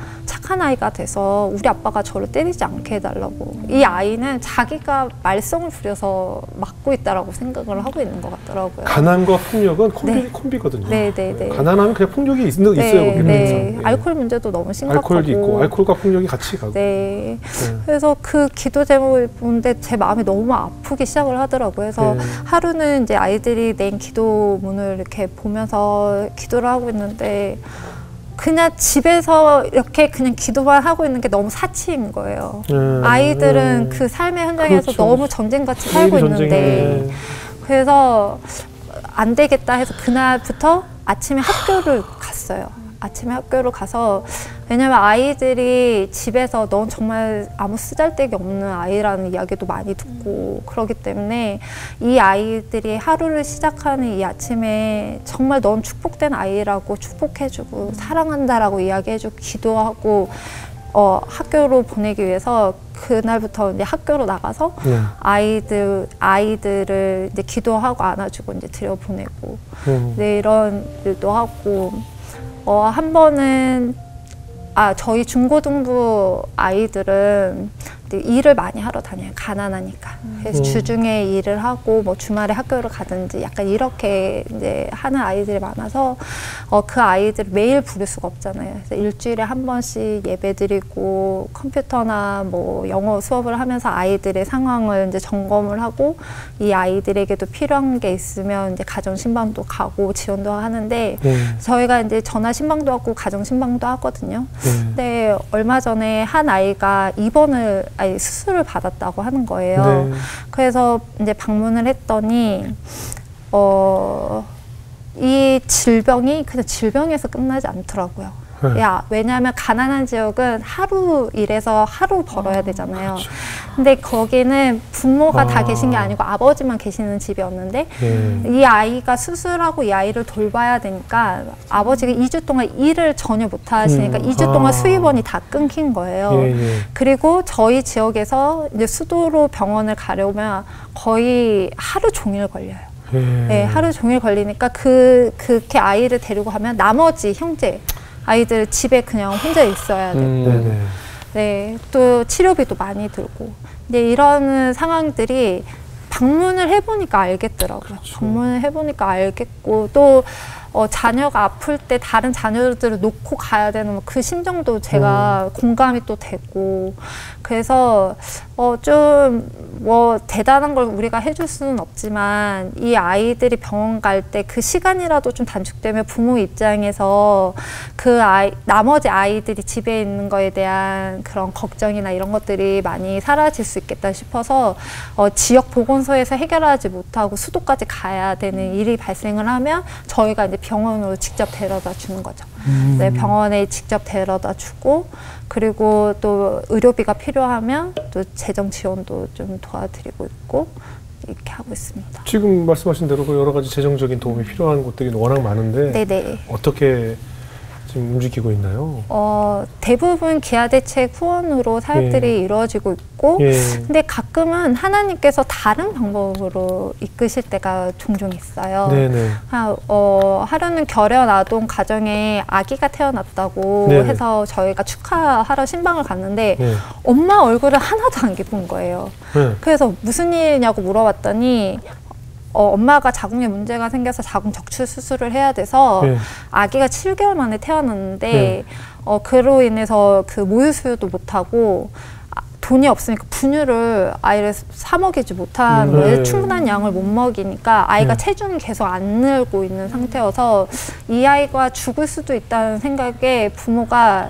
착한 아이가 돼서 우리 아빠가 저를 때리지 않게 해달라고. 이 아이는 자기가 말썽을 부려서 맞고 있다라고 생각을 하고 있는 것 같더라고요. 가난과 폭력은 콤비, 네. 콤비거든요. 네, 네, 네. 가난하면 그냥 폭력이 있, 있어요. 네, 거기는. 네. 네. 알코올 문제도 너무 심각하고. 알코올도 있고 알코올과 폭력이 같이 가고. 네. 네. 그래서 그 기도 제목을 보는데 제 마음이 너무 아프기 시작을 하더라고요. 그래서 네. 하루는 이제 아이들이 낸 기도문을 이렇게 보면서 기도를 하고 있는데 그냥 집에서 이렇게 그냥 기도만 하고 있는 게 너무 사치인 거예요. 네. 아이들은 네. 그 삶의 현장에서 그렇죠. 너무 전쟁같이 살고 있는데 전쟁이네. 그래서 안 되겠다 해서 그날부터 아침에 학교를 갔어요. 아침에 학교를 가서 왜냐면 아이들이 집에서 넌 정말 아무 쓰잘데기 없는 아이라는 이야기도 많이 듣고 그러기 때문에 이 아이들이 하루를 시작하는 이 아침에 정말 넌 축복된 아이라고 축복해주고 사랑한다라고 이야기해주고 기도하고 어, 학교로 보내기 위해서 그날부터 이제 학교로 나가서 네. 아이들 아이들을 이제 기도하고 안아주고 이제 들여보내고 음. 네, 이런 일도 하고 어, 한 번은 아 저희 중고등부 아이들은 일을 많이 하러 다녀요. 가난하니까. 그래서 음. 주중에 일을 하고 뭐 주말에 학교를 가든지 약간 이렇게 이제 하는 아이들이 많아서 어, 그 아이들 매일 부를 수가 없잖아요. 그래서 일주일에 한 번씩 예배드리고 컴퓨터나 뭐 영어 수업을 하면서 아이들의 상황을 이제 점검을 하고 이 아이들에게도 필요한 게 있으면 이제 가정 신방도 가고 지원도 하는데 네. 저희가 이제 전화 신방도 하고 가정 신방도 하거든요. 네. 근데 얼마 전에 한 아이가 입원을 아니 수술을 받았다고 하는 거예요. 네. 그래서 이제 방문을 했더니 어, 이 질병이 그냥 질병에서 끝나지 않더라고요. 네. 야, 왜냐하면 가난한 지역은 하루 일해서 하루 벌어야 되잖아요. 그렇죠. 근데 거기는 부모가 아. 다 계신 게 아니고 아버지만 계시는 집이었는데 네. 이 아이가 수술하고 이 아이를 돌봐야 되니까 아버지가 이 주 동안 일을 전혀 못 하시니까 음. 이 주 동안 아. 수입원이 다 끊긴 거예요. 예, 예. 그리고 저희 지역에서 이제 수도로 병원을 가려면 거의 하루 종일 걸려요. 예. 네, 하루 종일 걸리니까 그 그렇게 아이를 데리고 가면 나머지 형제 아이들 집에 그냥 혼자 있어야 되고, 음. 네네. 네, 또 치료비도 많이 들고, 근데 이런 상황들이 방문을 해보니까 알겠더라고요. 그렇죠. 방문을 해보니까 알겠고 또 어, 자녀가 아플 때 다른 자녀들을 놓고 가야 되는 그 심정도 제가 음. 공감이 또 되고 그래서 어, 좀 뭐 대단한 걸 우리가 해줄 수는 없지만 이 아이들이 병원 갈 때 그 시간이라도 좀 단축되면 부모 입장에서 그 아이 나머지 아이들이 집에 있는 거에 대한 그런 걱정이나 이런 것들이 많이 사라질 수 있겠다 싶어서 어, 지역 보건소에서 해결하지 못하고 수도까지 가야 되는 일이 발생을 하면 저희가 이제 병원으로 직접 데려다 주는 거죠. 음. 네, 병원에 직접 데려다 주고 그리고 또 의료비가 필요하면 또 재정 지원도 좀 도와드리고 있고 이렇게 하고 있습니다. 지금 말씀하신 대로 그 여러 가지 재정적인 도움이 필요한 곳들이 워낙 많은데 네네. 어떻게 지금 움직이고 있나요? 어, 대부분 기아대책 후원으로 사역들이 예. 이루어지고 있고 예. 근데 가끔은 하나님께서 다른 방법으로 이끄실 때가 종종 있어요. 네네. 아, 어, 하루는 결연 아동 가정에 아기가 태어났다고 네네. 해서 저희가 축하하러 신방을 갔는데 네. 엄마 얼굴을 하나도 안 기쁜 거예요. 네. 그래서 무슨 일이냐고 물어봤더니 어, 엄마가 자궁에 문제가 생겨서 자궁 적출 수술을 해야 돼서 네. 아기가 칠 개월 만에 태어났는데 네. 어, 그로 인해서 그 모유 수유도 못하고 아, 돈이 없으니까 분유를 아이를 사 먹이지 못하는 거예요. 네. 충분한 양을 못 먹이니까 아이가 네. 체중이 계속 안 늘고 있는 상태여서 이 아이가 죽을 수도 있다는 생각에 부모가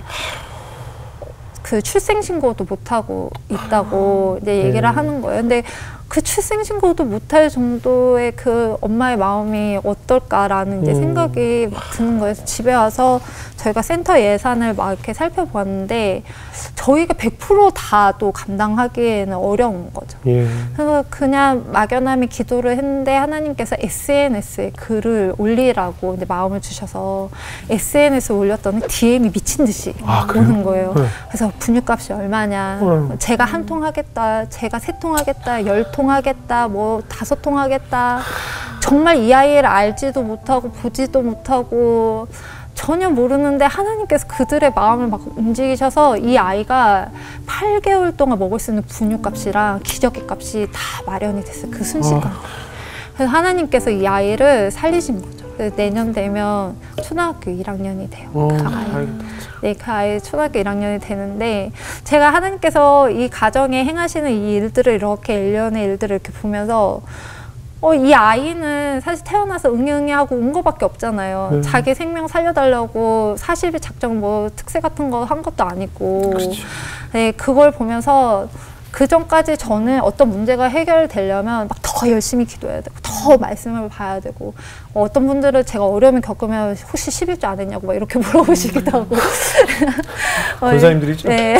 그 출생신고도 못하고 있다고 이제 얘기를 네. 하는 거예요. 근데 그 출생신고도 못할 정도의 그 엄마의 마음이 어떨까라는 이제 음. 생각이 막 드는 거예요. 그래서 집에 와서 저희가 센터 예산을 막 이렇게 살펴보았는데 저희가 백 퍼센트 다 또 감당하기에는 어려운 거죠. 예. 그래서 그냥 막연함이 기도를 했는데 하나님께서 에스엔에스에 글을 올리라고 이제 마음을 주셔서 에스엔에스에 올렸더니 디엠이 미친 듯이 아, 그래요? 오는 거예요. 네. 그래서 분유값이 얼마냐, 어. 제가 한 통 하겠다, 제가 세 통 하겠다, 열 통 하겠다, 뭐 다섯 통 하겠다. 정말 이 아이를 알지도 못하고 보지도 못하고 전혀 모르는데 하나님께서 그들의 마음을 막 움직이셔서 이 아이가 팔 개월 동안 먹을 수 있는 분유값이랑 기저귀 값이 다 마련이 됐어요. 그 순식간. 어. 그래서 하나님께서 이 아이를 살리신 거죠. 그래서 내년 되면 초등학교 일 학년이 돼요. 어, 그 아이. 네, 그 아이 초등학교 일 학년이 되는데 제가 하나님께서 이 가정에 행하시는 이 일들을 이렇게 일련의 일들을 이렇게 보면서 어, 이 아이는 사실 태어나서 응애응애하고 온 거밖에 없잖아요. 네. 자기 생명 살려달라고 사십 일 작정 뭐 특세 같은 거 한 것도 아니고. 그렇죠. 네, 그걸 보면서 그 전까지 저는 어떤 문제가 해결되려면 막 더 열심히 기도해야 되고 더 말씀을 봐야 되고 어, 어떤 분들은 제가 어려움을 겪으면 혹시 십일조 안 했냐고 막 이렇게 물어보시기도 하고 권사님들이죠? 네.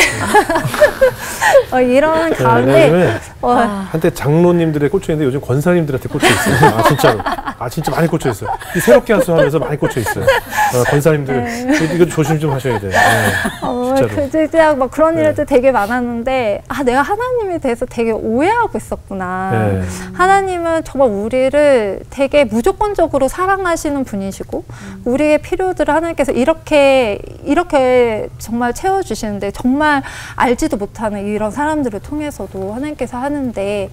어, 이런 가운데 네, 어, 한때 장로님들에 꽂혀있는데 요즘 권사님들한테 꽂혀있어요. 아 진짜로. 아 진짜 많이 꽂혀있어요. 새롭게 하수하면서 많이 꽂혀있어요. 어, 권사님들 네. 이거 조심 좀 하셔야 돼요. 네, 어, 진짜로. 막 그런 네. 일들 되게 많았는데 아 내가 하나님에 대해서 되게 오해하고 있었구나. 네. 하나님은 정말 우리를 되게 무조건적으로 사랑하시는 분이시고 음. 우리의 필요들을 하나님께서 이렇게 이렇게 정말 채워주시는데 정말 알지도 못하는 이런 사람들을 통해서도 하나님께서 하는데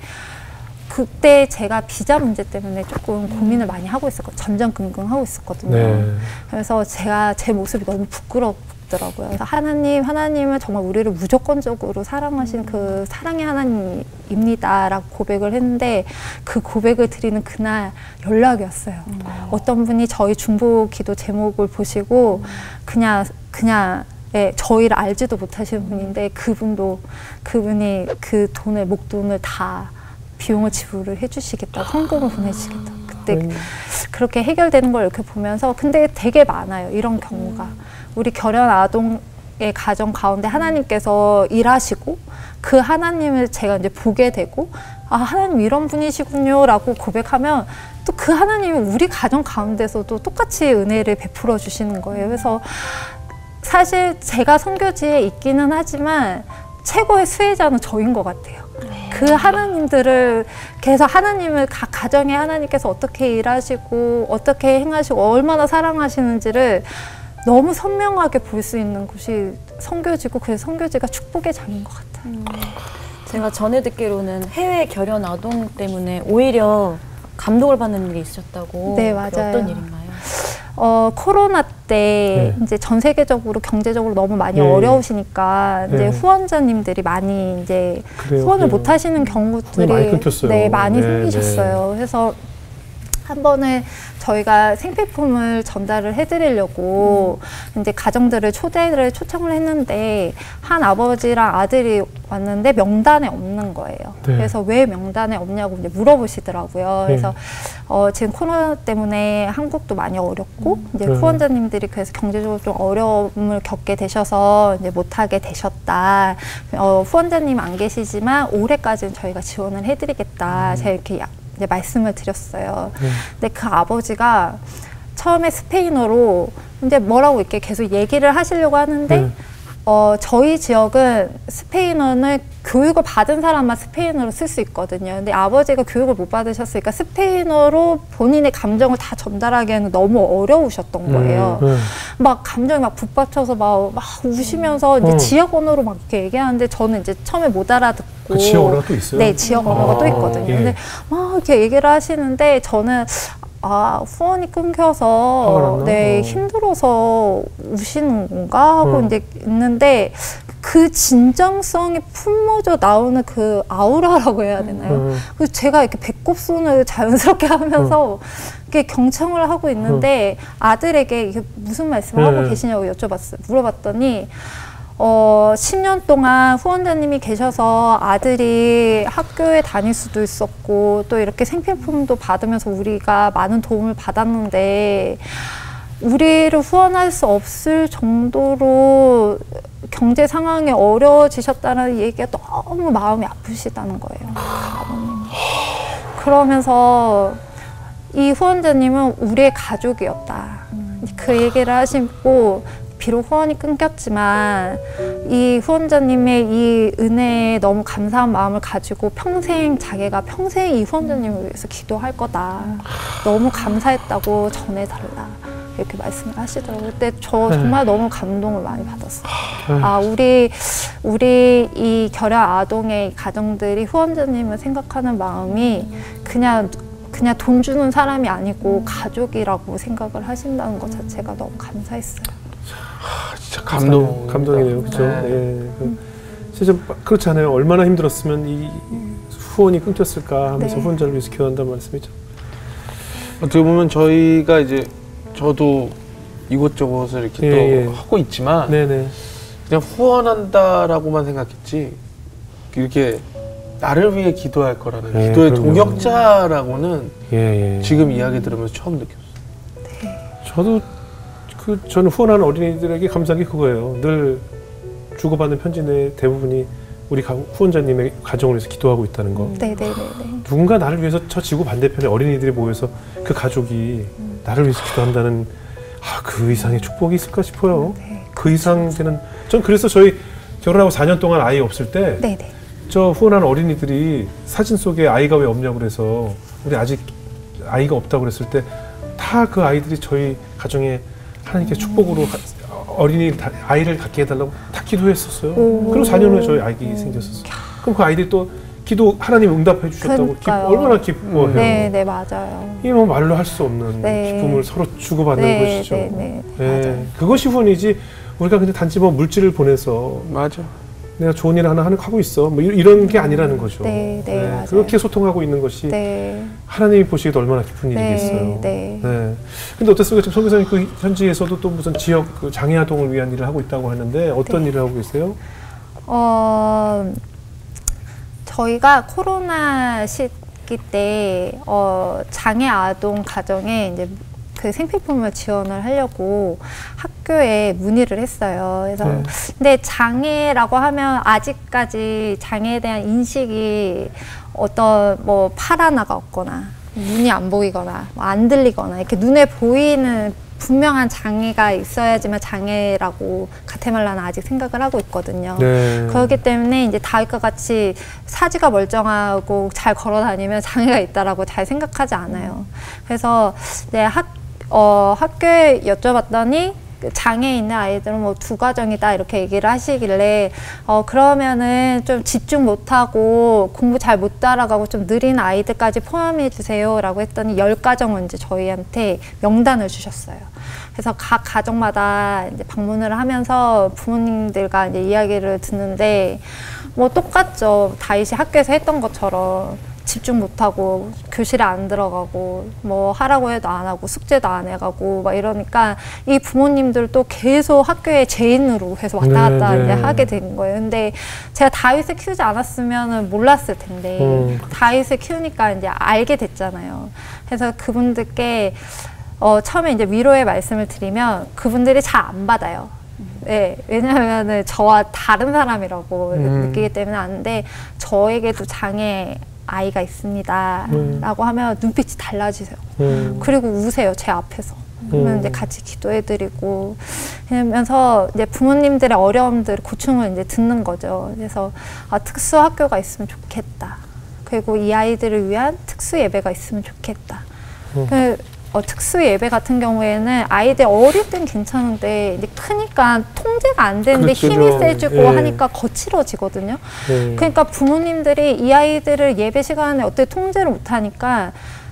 그때 제가 비자 문제 때문에 조금 고민을 많이 하고 있었거든요. 전전긍긍하고 있었거든요. 네. 그래서 제가 제 모습이 너무 부끄럽더라고요. 그래서 하나님, 하나님은 정말 우리를 무조건적으로 사랑하신 그 사랑의 하나님입니다라고 고백을 했는데 그 고백을 드리는 그날 연락이 왔어요. 음. 어떤 분이 저희 중보 기도 제목을 보시고 그냥 그냥 네, 저희를 알지도 못하시는 분인데 그분도 그분이 그 돈을 목돈을 다 비용을 지불을 해주시겠다, 헌금을 보내주시겠다. 그때 음. 그렇게 해결되는 걸 이렇게 보면서 근데 되게 많아요. 이런 경우가. 음. 우리 결연 아동의 가정 가운데 하나님께서 일하시고 그 하나님을 제가 이제 보게 되고 아 하나님 이런 분이시군요 라고 고백하면 또 그 하나님이 우리 가정 가운데서도 똑같이 은혜를 베풀어 주시는 거예요. 그래서 사실 제가 선교지에 있기는 하지만 최고의 수혜자는 저인 것 같아요. 그 하나님들을 계속 하나님을 각 가정에 하나님께서 어떻게 일하시고 어떻게 행하시고 얼마나 사랑하시는지를 너무 선명하게 볼 수 있는 곳이 선교지고 그래서 선교지가 축복의 장인 것 같아요. 음. 제가 전에 듣기로는 해외 결연 아동 때문에 오히려 감동을 받는 일이 있으셨다고. 네, 맞아요. 어떤 일인가요? 어, 코로나 때 네. 이제 전 세계적으로 경제적으로 너무 많이 네. 어려우시니까 이제 네. 후원자님들이 많이 이제 그래요, 후원을 그래요. 못 하시는 경우들이 많이 끊겼어요. 네, 많이 네, 생기셨어요. 네. 그래서 한 번은 저희가 생필품을 전달을 해드리려고 음. 이제 가정들을 초대를 초청을 했는데 한 아버지랑 아들이 왔는데 명단에 없는 거예요. 네. 그래서 왜 명단에 없냐고 이제 물어보시더라고요. 네. 그래서 어, 지금 코로나 때문에 한국도 많이 어렵고 음. 이제 네. 후원자님들이 그래서 경제적으로 좀 어려움을 겪게 되셔서 이제 못하게 되셨다. 어, 후원자님 안 계시지만 올해까지는 저희가 지원을 해드리겠다. 음. 제가 이렇게 약 이제 말씀을 드렸어요. 네. 근데 그 아버지가 처음에 스페인어로 이제 뭐라고 이렇게 계속 얘기를 하시려고 하는데 네. 어, 저희 지역은 스페인어는 교육을 받은 사람만 스페인어로 쓸 수 있거든요. 근데 아버지가 교육을 못 받으셨으니까 스페인어로 본인의 감정을 다 전달하기에는 너무 어려우셨던 거예요. 음, 네. 막 감정이 막 북받쳐서 막, 막 우시면서 이제 어. 지역 언어로 막 이렇게 얘기하는데 저는 이제 처음에 못 알아듣고. 그 지역 언어가 또 있어요? 네, 지역 언어가 아, 또 있거든요. 예. 근데 막 이렇게 얘기를 하시는데 저는 아, 후원이 끊겨서 네, 어. 힘들어서 우시는 건가 하고 어. 이제 있는데 그 진정성이 품어져 나오는 그 아우라라고 해야 되나요? 어. 그래서 제가 이렇게 배꼽 손을 자연스럽게 하면서 어. 이렇게 경청을 하고 있는데 아들에게 이게 무슨 말씀을 네. 하고 계시냐고 여쭤봤어요. 물어봤더니 어, 십 년 동안 후원자님이 계셔서 아들이 학교에 다닐 수도 있었고 또 이렇게 생필품도 받으면서 우리가 많은 도움을 받았는데 우리를 후원할 수 없을 정도로 경제 상황이 어려워지셨다는 얘기가 너무 마음이 아프시다는 거예요. 아버님. 그러면서 이 후원자님은 우리의 가족이었다. 그 얘기를 하시고 비록 후원이 끊겼지만 이 후원자님의 이 은혜에 너무 감사한 마음을 가지고 평생 자기가 평생 이 후원자님을 위해서 기도할 거다. 너무 감사했다고 전해달라. 이렇게 말씀을 하시더라고요. 그때 저 정말 너무 감동을 많이 받았어요. 아, 우리 우리 이 결연 아동의 가정들이 후원자님을 생각하는 마음이 그냥 그냥 돈 주는 사람이 아니고 가족이라고 생각을 하신다는 것 자체가 너무 감사했어요. 아, 진짜 감동 감동이네요, 그렇죠? 네. 예. 진짜 그렇잖아요. 얼마나 힘들었으면 이 후원이 끊겼을까 하면서 네. 후원자를 위해서 기도한다는 말씀이죠. 어떻게 보면 저희가 이제 저도 이곳저곳을 이렇게 예, 또 예. 하고 있지만 네네. 그냥 후원한다라고만 생각했지 이렇게 나를 위해 기도할 거라는 예, 기도의 그럼요. 동역자라고는 예, 예. 지금 이야기 들으면서 처음 느꼈어요. 네. 저도 그 저는 후원하는 어린이들에게 감사한 게 그거예요. 늘 주고받는 편지 내 대부분이 우리 후원자님의 가정을 위해서 기도하고 있다는 거. 네네네. 누군가 나를 위해서 저 지구 반대편에 어린이들이 모여서 그 가족이 음. 나를 위해서 기도한다는 아, 그 이상의 축복이 있을까 싶어요. 네. 그 이상 되는 전 그래서 저희 결혼하고 사 년 동안 아이 없을 때 네네. 저 후원하는 어린이들이 사진 속에 아이가 왜 없냐고 그래서 우리 아직 아이가 없다고 그랬을 때 다 그 아이들이 저희 가정에 하나님께 음. 축복으로 어린이 아이를 갖게 해달라고 다 기도했었어요. 오. 그리고 사 년 후에 저희 아이가 음. 생겼었어요. 그럼 그 아이들이 또 기도 하나님 응답해 주셨다고 기뻐, 얼마나 기뻐해요. 네, 네, 맞아요. 이게 뭐 말로 할 수 없는 네. 기쁨을 서로 주고받는 네, 것이죠. 네, 네, 네. 맞아요. 그것이 후원이지 우리가 그냥 단지 뭐 물질을 보내서 맞아. 내가 좋은 일 하나 하고 있어 뭐 이런 게 아니라는 거죠. 네, 네, 네. 맞아요. 그렇게 소통하고 있는 것이 네. 하나님이 보시기도 얼마나 기쁜 네, 일이겠어요. 네. 네. 근데 어떻습니까? 지금 선교사님 그 현지에서도 또 무슨 지역 그 장애 아동을 위한 일을 하고 있다고 하는데 어떤 네. 일을 하고 계세요? 어, 저희가 코로나 시기 때 어, 장애 아동 가정에 이제 그 생필품을 지원을 하려고 학교에 문의를 했어요. 그래서 네. 근데 장애라고 하면 아직까지 장애에 대한 인식이 어떤 뭐 팔 하나가 없거나 눈이 안 보이거나 뭐 안 들리거나 이렇게 눈에 보이는 분명한 장애가 있어야지만 장애라고 가테말라는 아직 생각을 하고 있거든요. 네. 그렇기 때문에 이제 다윗과 같이 사지가 멀쩡하고 잘 걸어 다니면 장애가 있다라고 잘 생각하지 않아요. 그래서 이제 학 어, 학교에 여쭤봤더니 장애 있는 아이들은 뭐 두 가정이다 이렇게 얘기를 하시길래 어 그러면은 좀 집중 못하고 공부 잘 못 따라가고 좀 느린 아이들까지 포함해 주세요 라고 했더니 열 가정은 이제 저희한테 명단을 주셨어요. 그래서 각 가정마다 이제 방문을 하면서 부모님들과 이제 이야기를 듣는데 뭐 똑같죠. 다윗이 학교에서 했던 것처럼 집중 못하고 교실에 안 들어가고 뭐 하라고 해도 안 하고 숙제도 안 해가고 막 이러니까 이 부모님들도 계속 학교에 죄인으로 해서 왔다 갔다 네, 네. 이제 하게 된 거예요. 근데 제가 다윗을 키우지 않았으면 몰랐을 텐데 음. 다윗을 키우니까 이제 알게 됐잖아요. 그래서 그분들께 어, 처음에 이제 위로의 말씀을 드리면 그분들이 잘 안 받아요. 네, 왜냐하면 저와 다른 사람이라고 음. 느끼기 때문에 아는데 저에게도 장애 아이가 있습니다 음. 라고 하면 눈빛이 달라지세요. 음. 그리고 우세요, 제 앞에서. 그러면 음. 이제 같이 기도해드리고 그러면서 이제 부모님들의 어려움들, 고충을 이제 듣는 거죠. 그래서 아, 특수 학교가 있으면 좋겠다. 그리고 이 아이들을 위한 특수 예배가 있으면 좋겠다. 음. 그, 어, 특수 예배 같은 경우에는 아이들 어릴 땐 괜찮은데 이제 크니까 통제가 안 되는데 그렇죠. 힘이 세지고 예. 하니까 거칠어지거든요. 예. 그러니까 부모님들이 이 아이들을 예배 시간에 어떻게 통제를 못하니까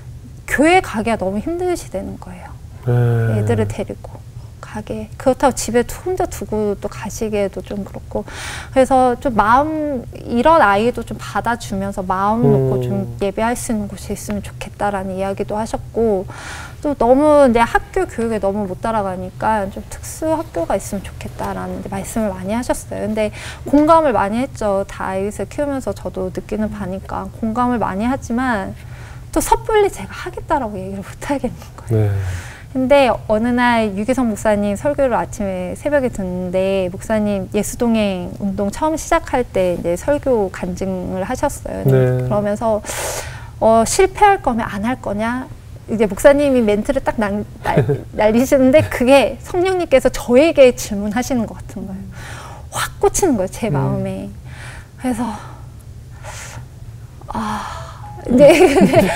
교회 가기가 너무 힘드시다는 거예요. 예. 애들을 데리고 가게. 그렇다고 집에 혼자 두고 또 가시기에도 좀 그렇고. 그래서 좀 마음, 이런 아이도 좀 받아주면서 마음 놓고 음. 좀 예배할 수 있는 곳이 있으면 좋겠다라는 이야기도 하셨고, 또 너무 이제 학교 교육에 너무 못 따라가니까 좀 특수 학교가 있으면 좋겠다라는 말씀을 많이 하셨어요. 근데 공감을 많이 했죠. 다윗을 키우면서 저도 느끼는 바니까 공감을 많이 하지만 또 섣불리 제가 하겠다라고 얘기를 못 하겠는 거예요. 네. 근데 어느 날 유기성 목사님 설교를 아침에 새벽에 듣는데 목사님 예수동행 운동 처음 시작할 때 이제 설교 간증을 하셨어요. 네. 그러면서 어, 실패할 거면 안 할 거냐? 이제 목사님이 멘트를 딱 날, 날, 날리시는데 그게 성령님께서 저에게 질문하시는 것 같은 거예요. 확 꽂히는 거예요, 제 마음에. 그래서 아, 이제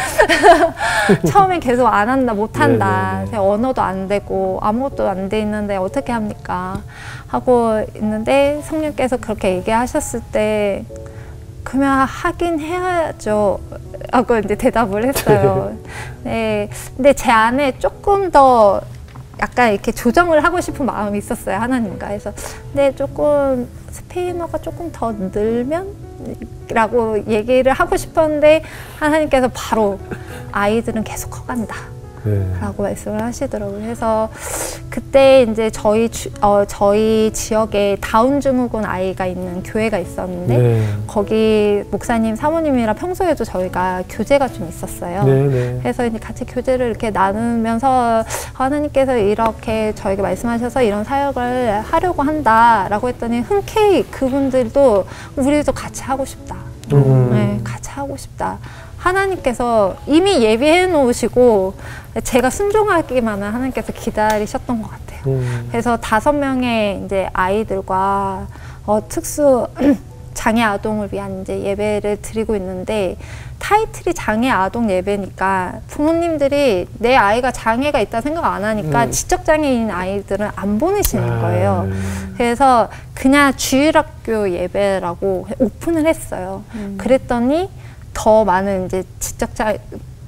처음엔 계속 안 한다, 못 한다. 언어도 안 되고 아무것도 안 돼 있는데 어떻게 합니까? 하고 있는데 성령께서 그렇게 얘기하셨을 때 그러면 하긴 해야죠 하고 이제 대답을 했어요. 네, 근데 제 안에 조금 더 약간 이렇게 조정을 하고 싶은 마음이 있었어요, 하나님과. 그래서 근데 조금 스페인어가 조금 더 늘면? 라고 얘기를 하고 싶었는데 하나님께서 바로 아이들은 계속 커간다. 네. 라고 말씀을 하시더라고요. 그래서 그때 이제 저희 주, 어, 저희 지역에 다운 증후군 아이가 있는 교회가 있었는데 네. 거기 목사님, 사모님이랑 평소에도 저희가 교제가 좀 있었어요. 네, 네. 그래서 이제 같이 교제를 이렇게 나누면서 하나님께서 이렇게 저에게 말씀하셔서 이런 사역을 하려고 한다라고 했더니 흔쾌히 그분들도 우리도 같이 하고 싶다. 음. 네, 같이 하고 싶다. 하나님께서 이미 예비해 놓으시고 제가 순종하기만은 하나님께서 기다리셨던 것 같아요. 음. 그래서 다섯 명의 이제 아이들과 어, 특수 장애 아동을 위한 이제 예배를 드리고 있는데 타이틀이 장애 아동 예배니까 부모님들이 내 아이가 장애가 있다 생각 안 하니까 음. 지적 장애인 아이들은 안 보내시는 아. 거예요. 그래서 그냥 주일학교 예배라고 오픈을 했어요. 음. 그랬더니 더 많은 이제 지적장애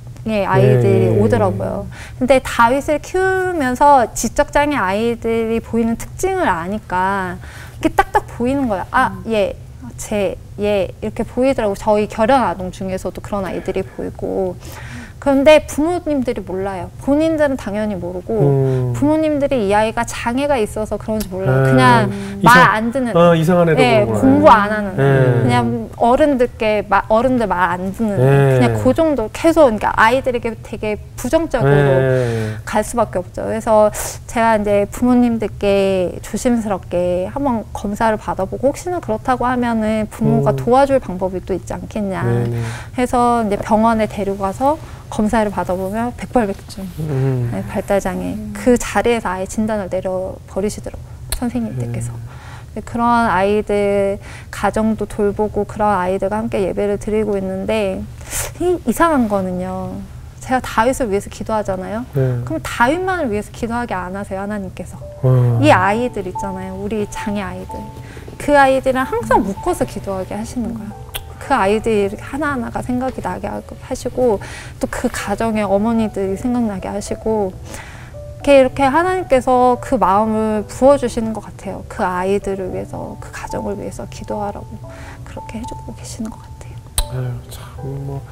아이들이 네. 오더라고요. 근데 다윗을 키우면서 지적장애 아이들이 보이는 특징을 아니까 이렇게 딱딱 보이는 거예요. 아, 얘, 쟤, 얘 이렇게 보이더라고요. 저희 결연 아동 중에서도 그런 아이들이 보이고. 그런데 부모님들이 몰라요. 본인들은 당연히 모르고 음. 부모님들이 이 아이가 장애가 있어서 그런지 몰라요. 그냥 음. 말 안 듣는, 어, 이상한 애도 네, 공부 안 하는, 네. 그냥 어른들께 마, 어른들 말 안 듣는, 네. 그냥 그 정도 계속 그러니까 아이들에게 되게 부정적으로 네. 갈 수밖에 없죠. 그래서 제가 이제 부모님들께 조심스럽게 한번 검사를 받아보고 혹시나 그렇다고 하면은 부모가 음. 도와줄 방법이 또 있지 않겠냐. 네. 해서 이제 병원에 데려가서 검사를 받아보면 백발백중 음. 네, 발달장애 음. 그 자리에서 아예 진단을 내려버리시더라고요, 선생님들께서. 음. 그런 아이들 가정도 돌보고 그런 아이들과 함께 예배를 드리고 있는데 이, 이상한 거는요, 제가 다윗을 위해서 기도하잖아요. 네. 그럼 다윗만을 위해서 기도하게 안 하세요, 하나님께서. 와. 이 아이들 있잖아요, 우리 장애 아이들. 그 아이들은 항상 묶어서 기도하게 하시는 거예요. 그 아이들이 하나하나가 생각이 나게 하시고 또 그 가정의 어머니들이 생각나게 하시고 이렇게, 이렇게 하나님께서 그 마음을 부어주시는 것 같아요. 그 아이들을 위해서, 그 가정을 위해서 기도하라고 그렇게 해주고 계시는 것 같아요. 아유, 참 뭐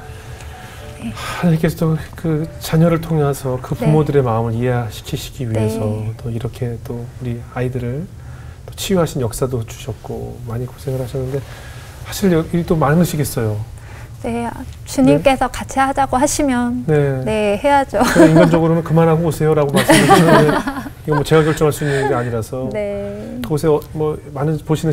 네. 하나님께서 그 자녀를 통해서 그 부모들의 네. 마음을 이해시키시기 위해서 네. 또 이렇게 또 우리 아이들을 또 치유하신 역사도 주셨고 많이 고생을 하셨는데 사실 일이 또 많으시겠어요. 네, 주님께서 네. 같이 하자고 하시면 네, 네 해야죠. 인간적으로는 그만하고 오세요라고 말씀드리는데 이거 뭐 제가 결정할 수 있는 게 아니라서 네. 그곳에 뭐 많은 보시는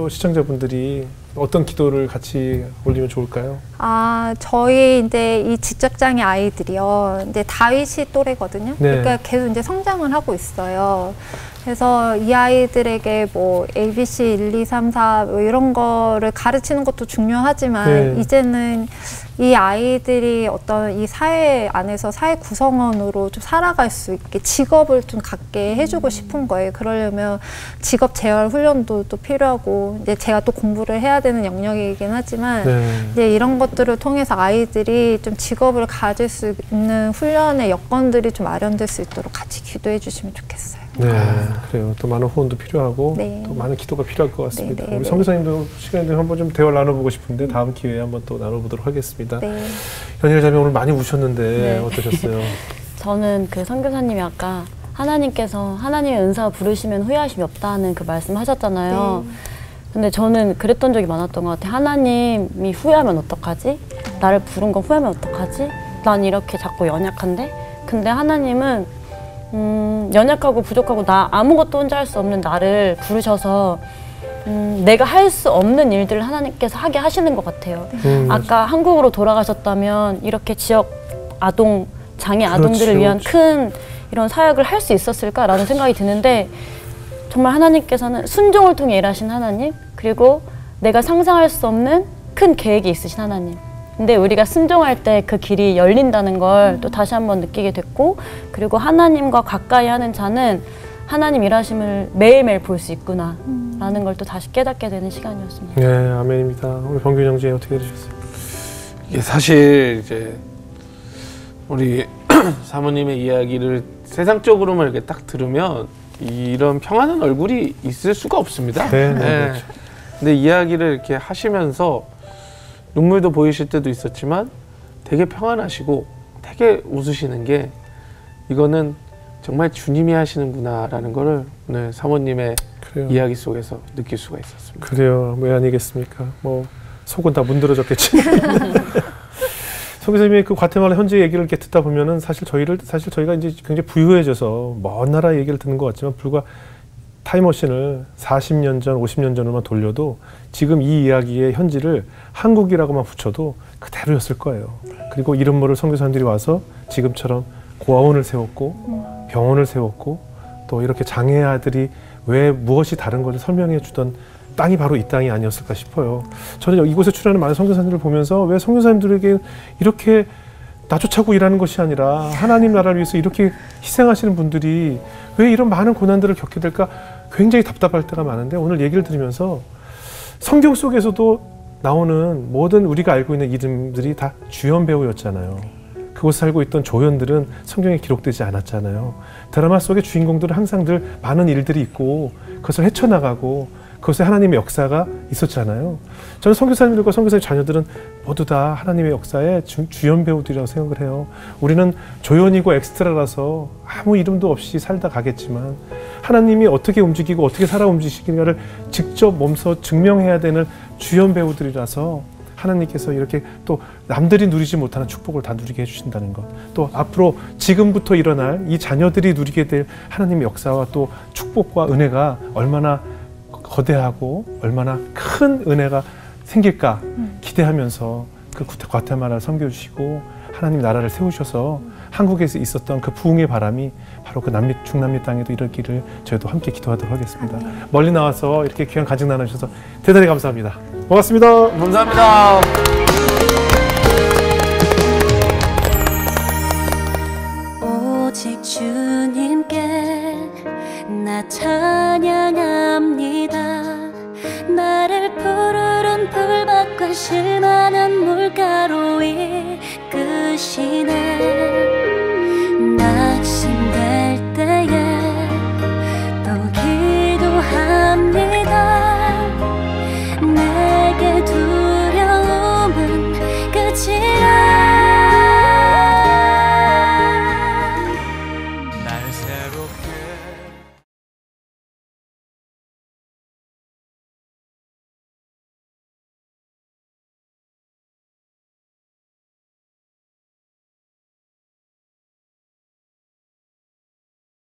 시청자분들이 어떤 기도를 같이 올리면 좋을까요? 아, 저희 이제 이 지적장애 아이들이요, 이제 다윗이 또래거든요. 네. 그러니까 계속 이제 성장을 하고 있어요. 그래서 이 아이들에게 뭐 에이비씨 일, 이, 삼, 사 뭐 이런 거를 가르치는 것도 중요하지만 네. 이제는 이 아이들이 어떤 이 사회 안에서 사회 구성원으로 좀 살아갈 수 있게 직업을 좀 갖게 해주고 싶은 거예요. 그러려면 직업 재활 훈련도 또 필요하고 이제 제가 또 공부를 해야 되는 영역이긴 하지만 네. 이제 이런 것들을 통해서 아이들이 좀 직업을 가질 수 있는 훈련의 여건들이 좀 마련될 수 있도록 같이 기도해 주시면 좋겠어요. 네, 그래요. 또 많은 후원도 필요하고 네. 또 많은 기도가 필요할 것 같습니다. 네, 네, 우리 선교사님도 시간이 되면 한번 좀 대화를 나눠보고 싶은데 다음 기회에 한번 또 나눠보도록 하겠습니다. 네. 현일 자매 오늘 많이 우셨는데 네. 어떠셨어요? 저는 그 선교사님이 아까 하나님께서 하나님의 은사 부르시면 후회하심이 없다는 그 말씀하셨잖아요. 네. 근데 저는 그랬던 적이 많았던 것 같아요. 하나님이 후회하면 어떡하지? 나를 부른 거 후회하면 어떡하지? 난 이렇게 자꾸 연약한데? 근데 하나님은 음, 연약하고 부족하고 나 아무것도 혼자 할 수 없는 나를 부르셔서 음, 내가 할 수 없는 일들을 하나님께서 하게 하시는 것 같아요. 음, 아까 한국으로 돌아가셨다면 이렇게 지역 아동, 장애 그렇지, 아동들을 위한 그렇지. 큰 이런 사역을 할 수 있었을까라는 생각이 드는데 정말 하나님께서는 순종을 통해 일하신 하나님, 그리고 내가 상상할 수 없는 큰 계획이 있으신 하나님. 근데 우리가 순종할 때 그 길이 열린다는 걸 또 다시 한번 느끼게 됐고, 그리고 하나님과 가까이 하는 자는 하나님 일하심을 매일매일 볼 수 있구나 라는 걸 또 다시 깨닫게 되는 시간이었습니다. 네, 아멘입니다. 우리 범균 형제 어떻게 되셨어요? 이게 사실 이제 우리 사모님의 이야기를 세상적으로만 이렇게 딱 들으면 이런 평안한 얼굴이 있을 수가 없습니다. 네, 네, 네. 그렇죠. 근데 이야기를 이렇게 하시면서 눈물도 보이실 때도 있었지만 되게 평안하시고 되게 웃으시는 게, 이거는 정말 주님이 하시는구나라는 거를 오늘 사모님의 그래요. 이야기 속에서 느낄 수가 있었습니다. 그래요. 왜 아니겠습니까? 뭐 속은 다 문드러졌겠지. 송 교수님의 그 과테말라 현지 얘기를 이렇게 듣다 보면은 사실 저희를 사실 저희가 이제 굉장히 부유해져서 먼 나라 얘기를 듣는 것 같지만, 불과 타임머신을 사십 년 전, 오십 년 전으로만 돌려도 지금 이 이야기의 현지를 한국이라고만 붙여도 그대로였을 거예요. 그리고 이름 모를 선교사님들이 와서 지금처럼 고아원을 세웠고 병원을 세웠고 또 이렇게 장애 아들이 왜 무엇이 다른 것을 설명해 주던 땅이 바로 이 땅이 아니었을까 싶어요. 저는 이곳에 출연하는 많은 선교사님들을 보면서 왜 선교사님들에게 이렇게 나조차고 일하는 것이 아니라 하나님 나라를 위해서 이렇게 희생하시는 분들이 왜 이런 많은 고난들을 겪게 될까 굉장히 답답할 때가 많은데, 오늘 얘기를 들으면서 성경 속에서도 나오는 모든 우리가 알고 있는 이름들이 다 주연 배우였잖아요. 그곳에 살고 있던 조연들은 성경에 기록되지 않았잖아요. 드라마 속의 주인공들은 항상 늘 많은 일들이 있고 그것을 헤쳐나가고 그것에 하나님의 역사가 있었잖아요. 저는 선교사님들과 선교사의 자녀들은 모두 다 하나님의 역사의 주, 주연 배우들이라고 생각을 해요. 우리는 조연이고 엑스트라라서 아무 이름도 없이 살다 가겠지만, 하나님이 어떻게 움직이고 어떻게 살아 움직이시는가를 직접 몸소 증명해야 되는 주연 배우들이라서 하나님께서 이렇게 또 남들이 누리지 못하는 축복을 다 누리게 해주신다는 것, 또 앞으로 지금부터 일어날 이 자녀들이 누리게 될 하나님의 역사와 또 축복과 은혜가 얼마나 거대하고 얼마나 큰 은혜가 생길까 기대하면서 그 과테말라를 섬겨주시고 하나님 나라를 세우셔서 한국에서 있었던 그 부흥의 바람이 바로 그 남미, 중남미 땅에도 이르기를 저희도 함께 기도하도록 하겠습니다. 멀리 나와서 이렇게 귀한 간증 나눠주셔서 대단히 감사합니다. 고맙습니다. 감사합니다. 오직 주님께 나 찬양합니다. 나를 푸르른 풀밭과 실만한 물가로 이끄시네.